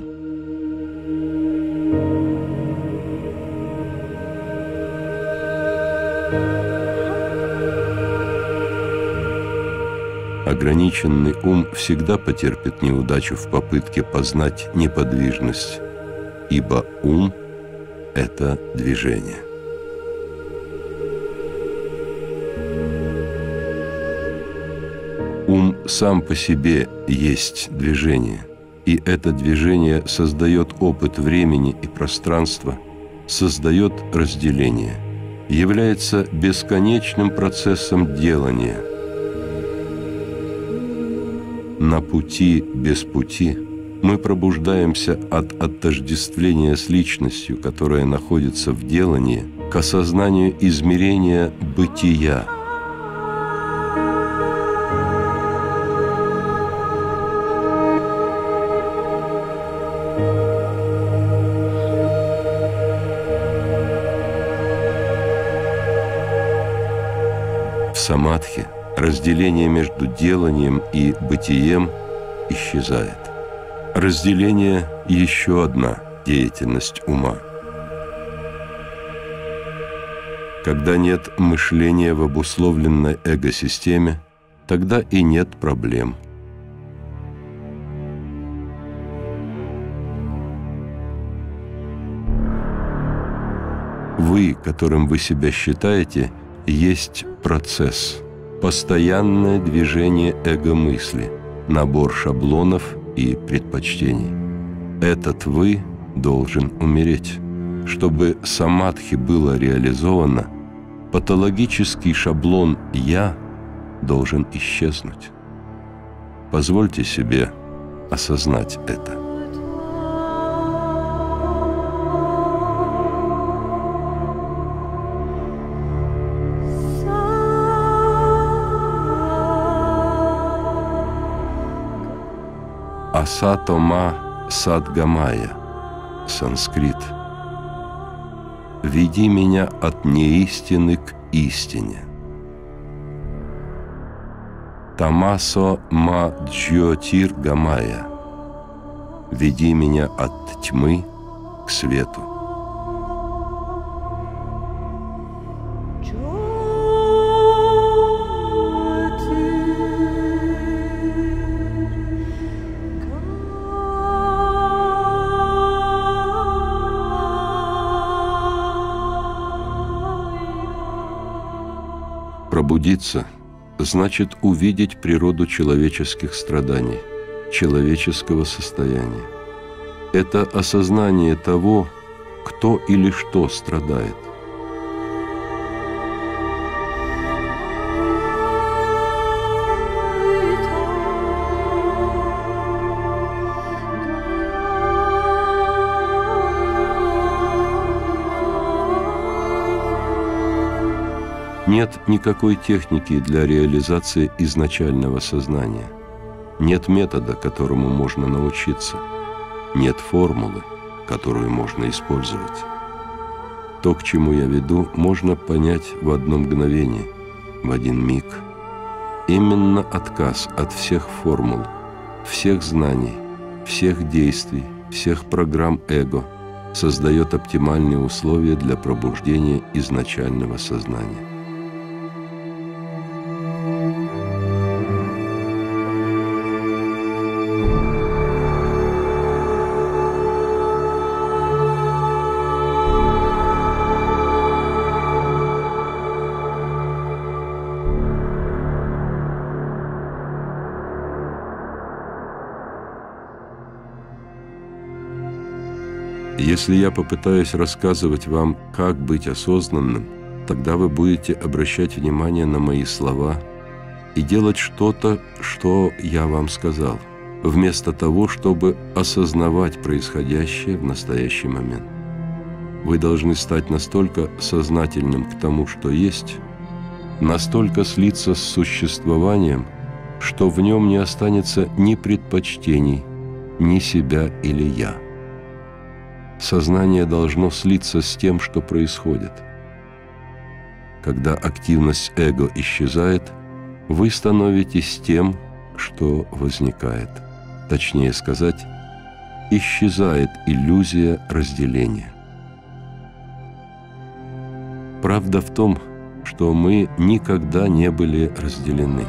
Ограниченный ум всегда потерпит неудачу в попытке познать неподвижность, ибо ум – это движение. Ум сам по себе есть движение, и это движение создает опыт времени и пространства, создает разделение, является бесконечным процессом делания. На пути без пути мы пробуждаемся от отождествления с личностью, которая находится в делании, к осознанию измерения бытия. В самадхи разделение между деланием и бытием исчезает. Разделение – еще одна деятельность ума. Когда нет мышления в обусловленной эго-системе, тогда и нет проблем. Вы, которым вы себя считаете, есть процесс, постоянное движение эго-мысли, набор шаблонов и предпочтений. Этот «вы» должен умереть. Чтобы самадхи было реализовано, патологический шаблон «я» должен исчезнуть. Позвольте себе осознать это. Асато ма садгамая, санскрит. Веди меня от неистины к истине. Тамасо ма джьотир гамая. Веди меня от тьмы к свету. Пробудиться значит увидеть природу человеческих страданий, человеческого состояния. Это осознание того, кто или что страдает. Нет никакой техники для реализации изначального сознания. Нет метода, которому можно научиться. Нет формулы, которую можно использовать. То, к чему я веду, можно понять в одно мгновение, в один миг. Именно отказ от всех формул, всех знаний, всех действий, всех программ эго создает оптимальные условия для пробуждения изначального сознания. Если я попытаюсь рассказывать вам, как быть осознанным, тогда вы будете обращать внимание на мои слова и делать что-то, что я вам сказал, вместо того, чтобы осознавать происходящее в настоящий момент. Вы должны стать настолько сознательным к тому, что есть, настолько слиться с существованием, что в нем не останется ни предпочтений, ни себя или «я». Сознание должно слиться с тем, что происходит. Когда активность эго исчезает, вы становитесь тем, что возникает. Точнее сказать, исчезает иллюзия разделения. Правда в том, что мы никогда не были разделены.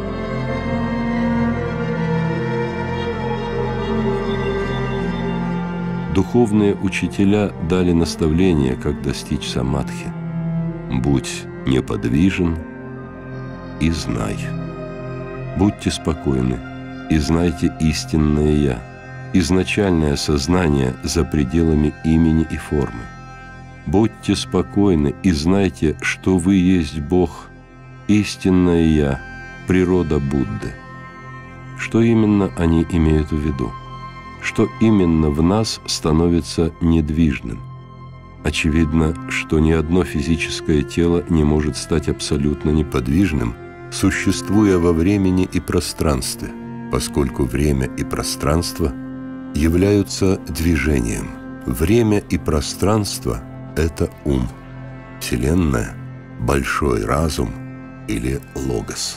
Духовные учителя дали наставление, как достичь самадхи. Будь неподвижен и знай. Будьте спокойны и знайте истинное «Я», изначальное сознание за пределами имени и формы. Будьте спокойны и знайте, что вы есть Бог, истинное «Я», природа Будды. Что именно они имеют в виду? Что именно в нас становится недвижным? Очевидно, что ни одно физическое тело не может стать абсолютно неподвижным, существуя во времени и пространстве, поскольку время и пространство являются движением. Время и пространство – это ум, Вселенная, большой разум или логос.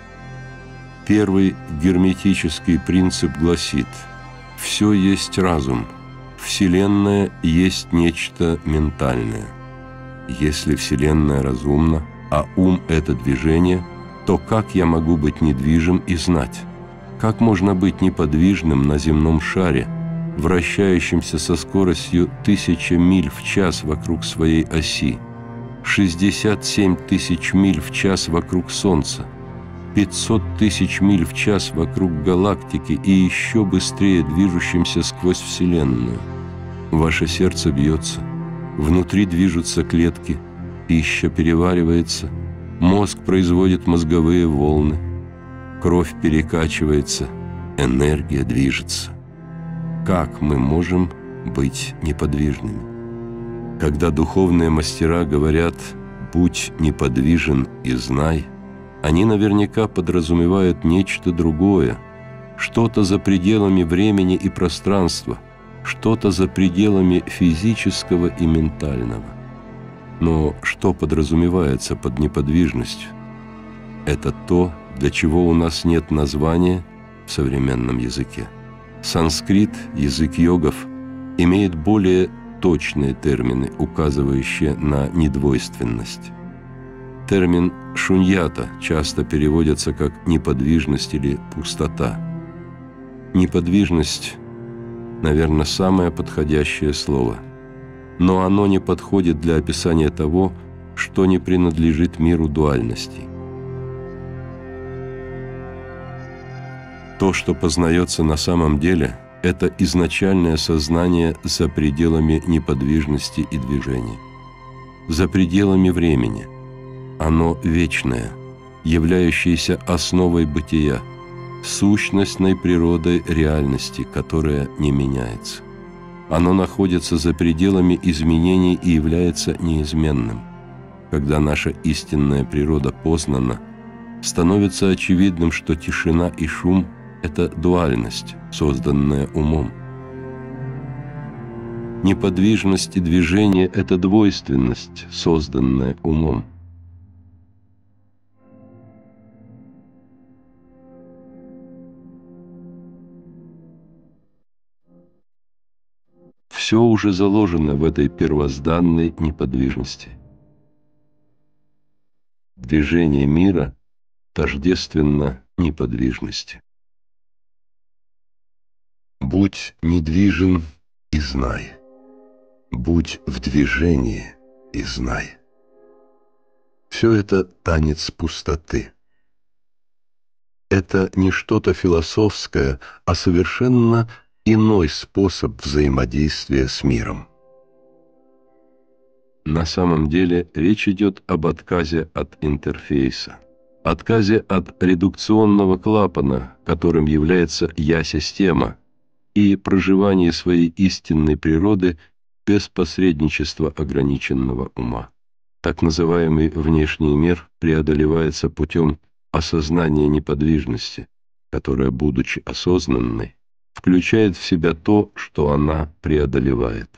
Первый герметический принцип гласит: все есть разум, Вселенная есть нечто ментальное. Если Вселенная разумна, а ум – это движение, то как я могу быть недвижим и знать? Как можно быть неподвижным на земном шаре, вращающимся со скоростью 1000 миль в час вокруг своей оси, 67 тысяч миль в час вокруг Солнца, 500 тысяч миль в час вокруг галактики и еще быстрее движущимся сквозь Вселенную? Ваше сердце бьется, внутри движутся клетки, пища переваривается, мозг производит мозговые волны, кровь перекачивается, энергия движется. Как мы можем быть неподвижными? Когда духовные мастера говорят «будь неподвижен и знай», они наверняка подразумевают нечто другое, что-то за пределами времени и пространства, что-то за пределами физического и ментального. Но что подразумевается под неподвижностью? Это то, для чего у нас нет названия в современном языке. Санскрит, язык йогов, имеет более точные термины, указывающие на недвойственность. Термин «шуньята» часто переводится как «неподвижность» или «пустота». Неподвижность, наверное, самое подходящее слово, но оно не подходит для описания того, что не принадлежит миру дуальностей. То, что познается на самом деле, это изначальное сознание за пределами неподвижности и движения, за пределами времени. Оно вечное, являющееся основой бытия, сущностной природой реальности, которая не меняется. Оно находится за пределами изменений и является неизменным. Когда наша истинная природа познана, становится очевидным, что тишина и шум – это дуальность, созданная умом. Неподвижность и движение – это двойственность, созданная умом. Все уже заложено в этой первозданной неподвижности. Движение мира тождественно неподвижности. Будь недвижен и знай. Будь в движении и знай. Все это танец пустоты. Это не что-то философское, а совершенно иной способ взаимодействия с миром. На самом деле речь идет об отказе от интерфейса, отказе от редукционного клапана, которым является «я-система», и проживании своей истинной природы без посредничества ограниченного ума. Так называемый внешний мир преодолевается путем осознания неподвижности, которая, будучи осознанной, включает в себя то, что она преодолевает.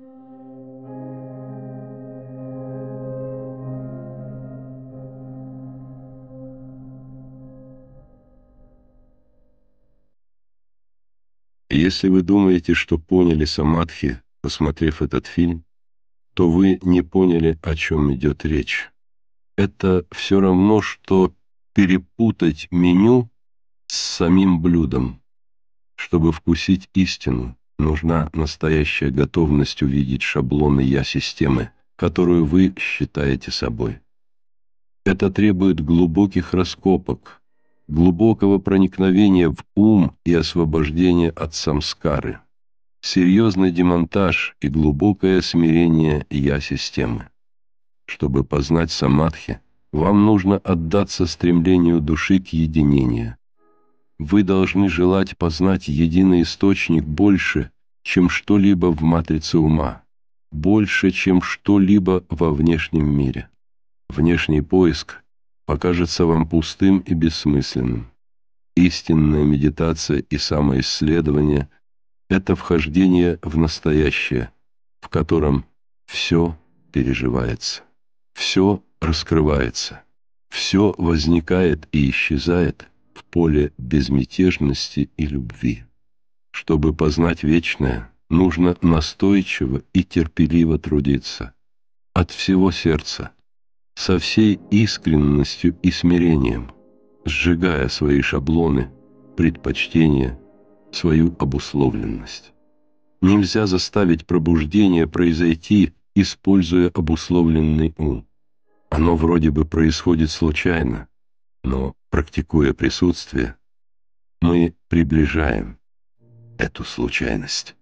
Если вы думаете, что поняли самадхи, посмотрев этот фильм, то вы не поняли, о чем идет речь. Это все равно, что перепутать меню с самим блюдом. Чтобы вкусить истину, нужна настоящая готовность увидеть шаблоны «я-системы», которую вы считаете собой. Это требует глубоких раскопок, глубокого проникновения в ум и освобождения от самскары, серьезный демонтаж и глубокое смирение «я-системы». Чтобы познать самадхи, вам нужно отдаться стремлению души к единению. Вы должны желать познать единый источник больше, чем что-либо в матрице ума, больше, чем что-либо во внешнем мире. Внешний поиск покажется вам пустым и бессмысленным. Истинная медитация и самоисследование – это вхождение в настоящее, в котором все переживается, все раскрывается, все возникает и исчезает в поле безмятежности и любви. Чтобы познать вечное, нужно настойчиво и терпеливо трудиться, от всего сердца, со всей искренностью и смирением, сжигая свои шаблоны, предпочтения, свою обусловленность. Нельзя заставить пробуждение произойти, используя обусловленный ум. Оно вроде бы происходит случайно, но, практикуя присутствие, мы приближаем эту случайность.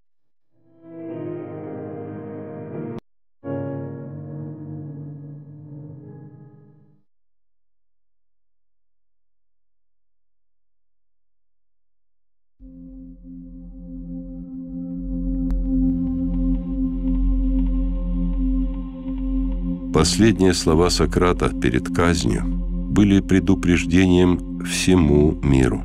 Последние слова Сократа перед казнью были предупреждением всему миру.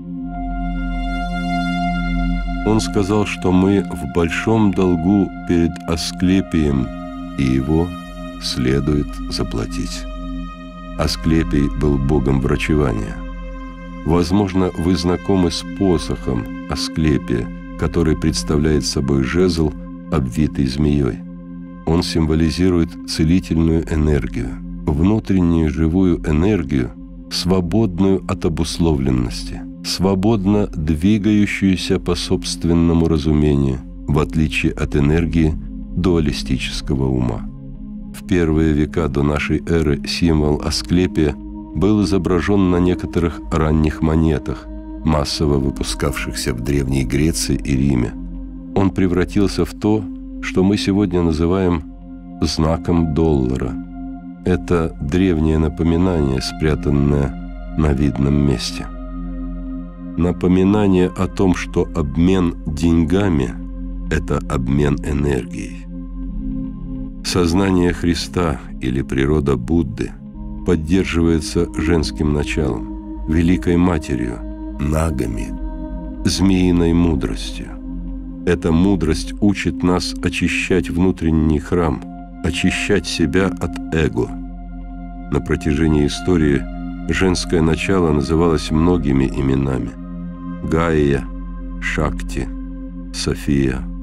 Он сказал, что мы в большом долгу перед Асклепием, и его следует заплатить. Асклепий был богом врачевания. Возможно, вы знакомы с посохом Асклепия, который представляет собой жезл, обвитый змеей. Он символизирует целительную энергию, внутреннюю живую энергию, свободную от обусловленности, свободно двигающуюся по собственному разумению, в отличие от энергии дуалистического ума. В первые века до нашей эры символ Асклепия был изображен на некоторых ранних монетах, массово выпускавшихся в Древней Греции и Риме. Он превратился в то, что мы сегодня называем знаком доллара. Это древнее напоминание, спрятанное на видном месте. Напоминание о том, что обмен деньгами – это обмен энергией. Сознание Христа или природа Будды поддерживается женским началом, Великой Матерью, нагами, змеиной мудростью. Эта мудрость учит нас очищать внутренний храм, очищать себя от эго. На протяжении истории женское начало называлось многими именами: Гайя, Шакти, София,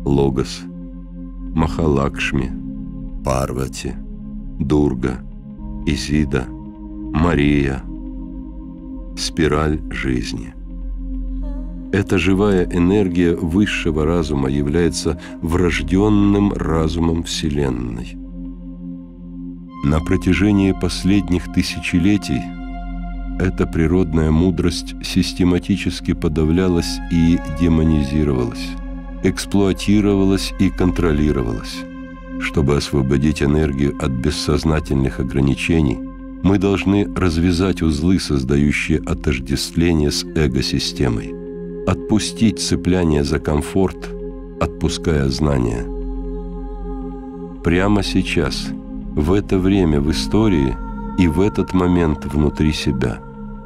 Логос, Махалакшми, Парвати, Дурга, Изида, Мария. Спираль жизни. Эта живая энергия высшего разума является врожденным разумом Вселенной. На протяжении последних тысячелетий эта природная мудрость систематически подавлялась и демонизировалась, эксплуатировалась и контролировалась. Чтобы освободить энергию от бессознательных ограничений, мы должны развязать узлы, создающие отождествление с эго-системой, отпустить цепляние за комфорт, отпуская знания. Прямо сейчас, в это время в истории и в этот момент внутри себя.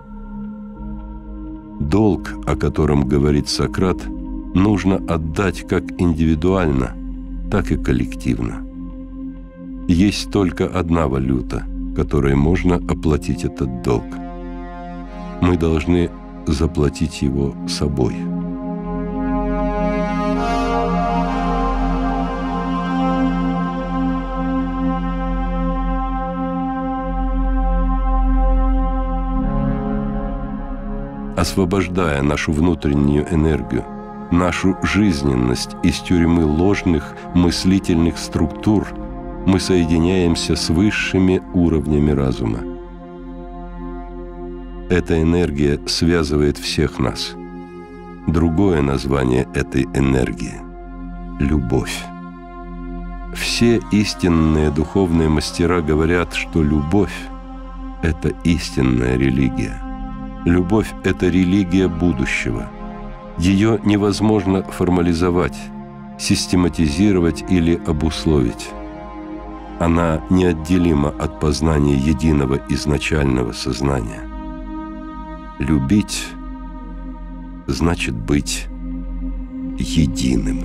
Долг, о котором говорит Сократ, нужно отдать как индивидуально, так и коллективно. Есть только одна валюта, которой можно оплатить этот долг. Мы должны заплатить его собой. Освобождая нашу внутреннюю энергию, нашу жизненность из тюрьмы ложных мыслительных структур, мы соединяемся с высшими уровнями разума. Эта энергия связывает всех нас. Другое название этой энергии – любовь. Все истинные духовные мастера говорят, что любовь – это истинная религия. Любовь – это религия будущего. Ее невозможно формализовать, систематизировать или обусловить. Она неотделима от познания единого изначального сознания. Любить значит быть единым.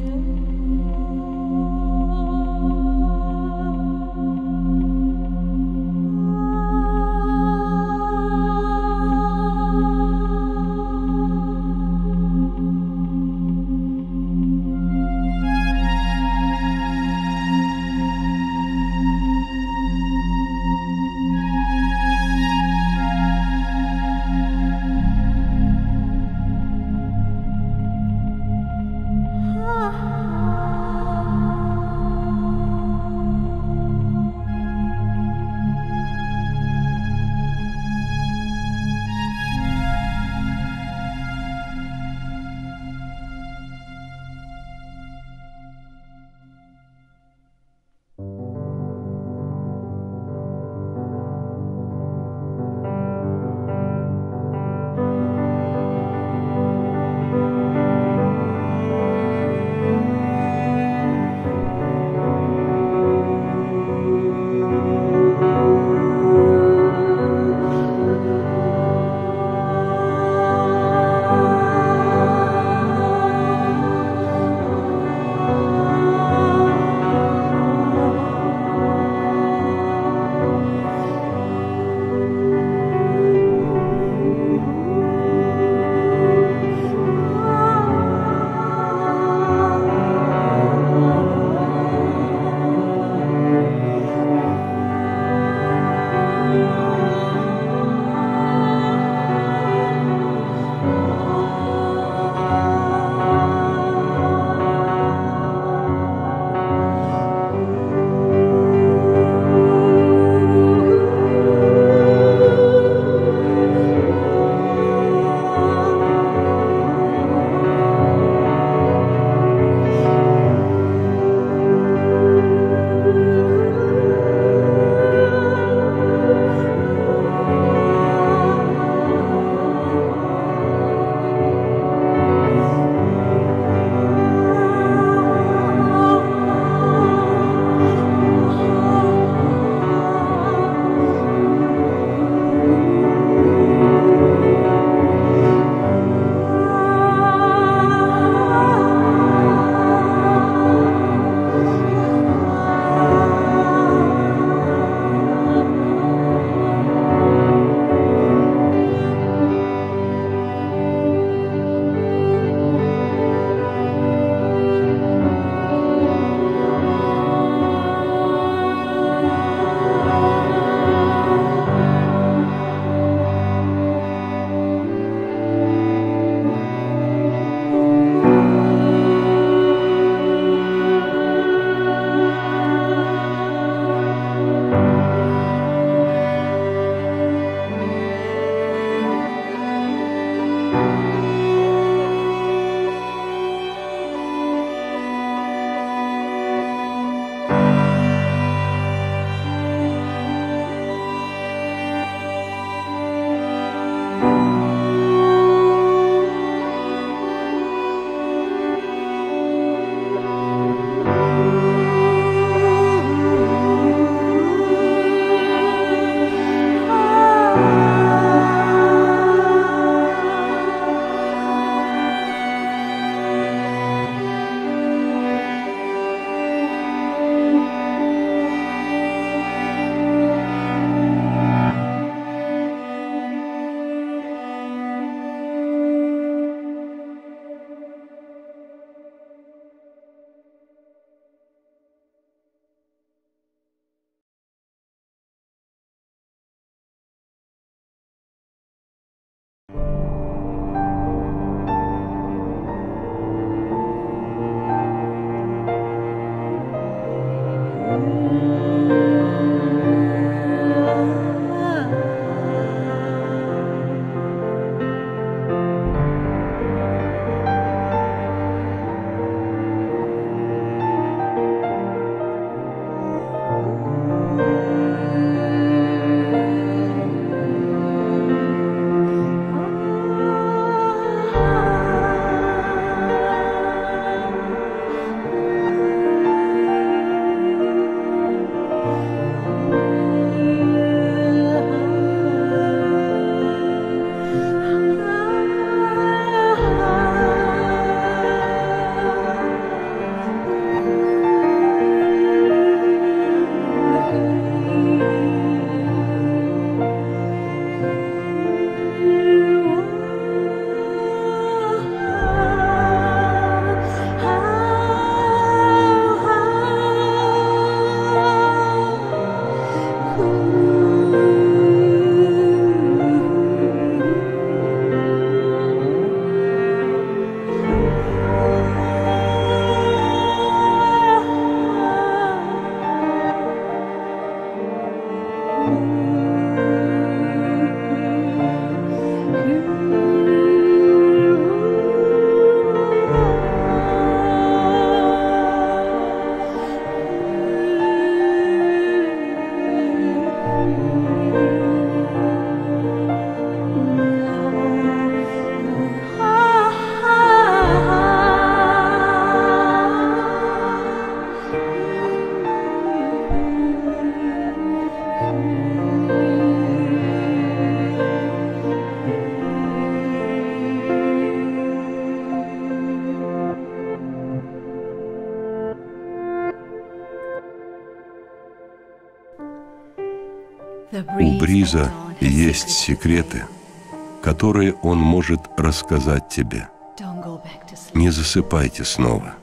У бриза есть секреты, которые он может рассказать тебе. Не засыпайте снова.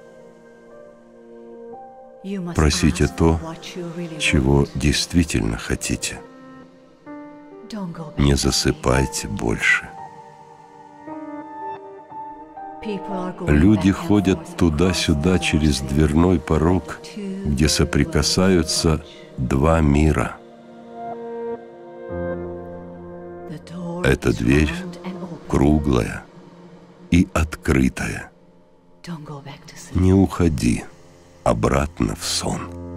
Просите то, чего действительно хотите. Не засыпайте больше. Люди ходят туда-сюда через дверной порог, где соприкасаются два мира. Эта дверь круглая и открытая. Не уходи обратно в сон.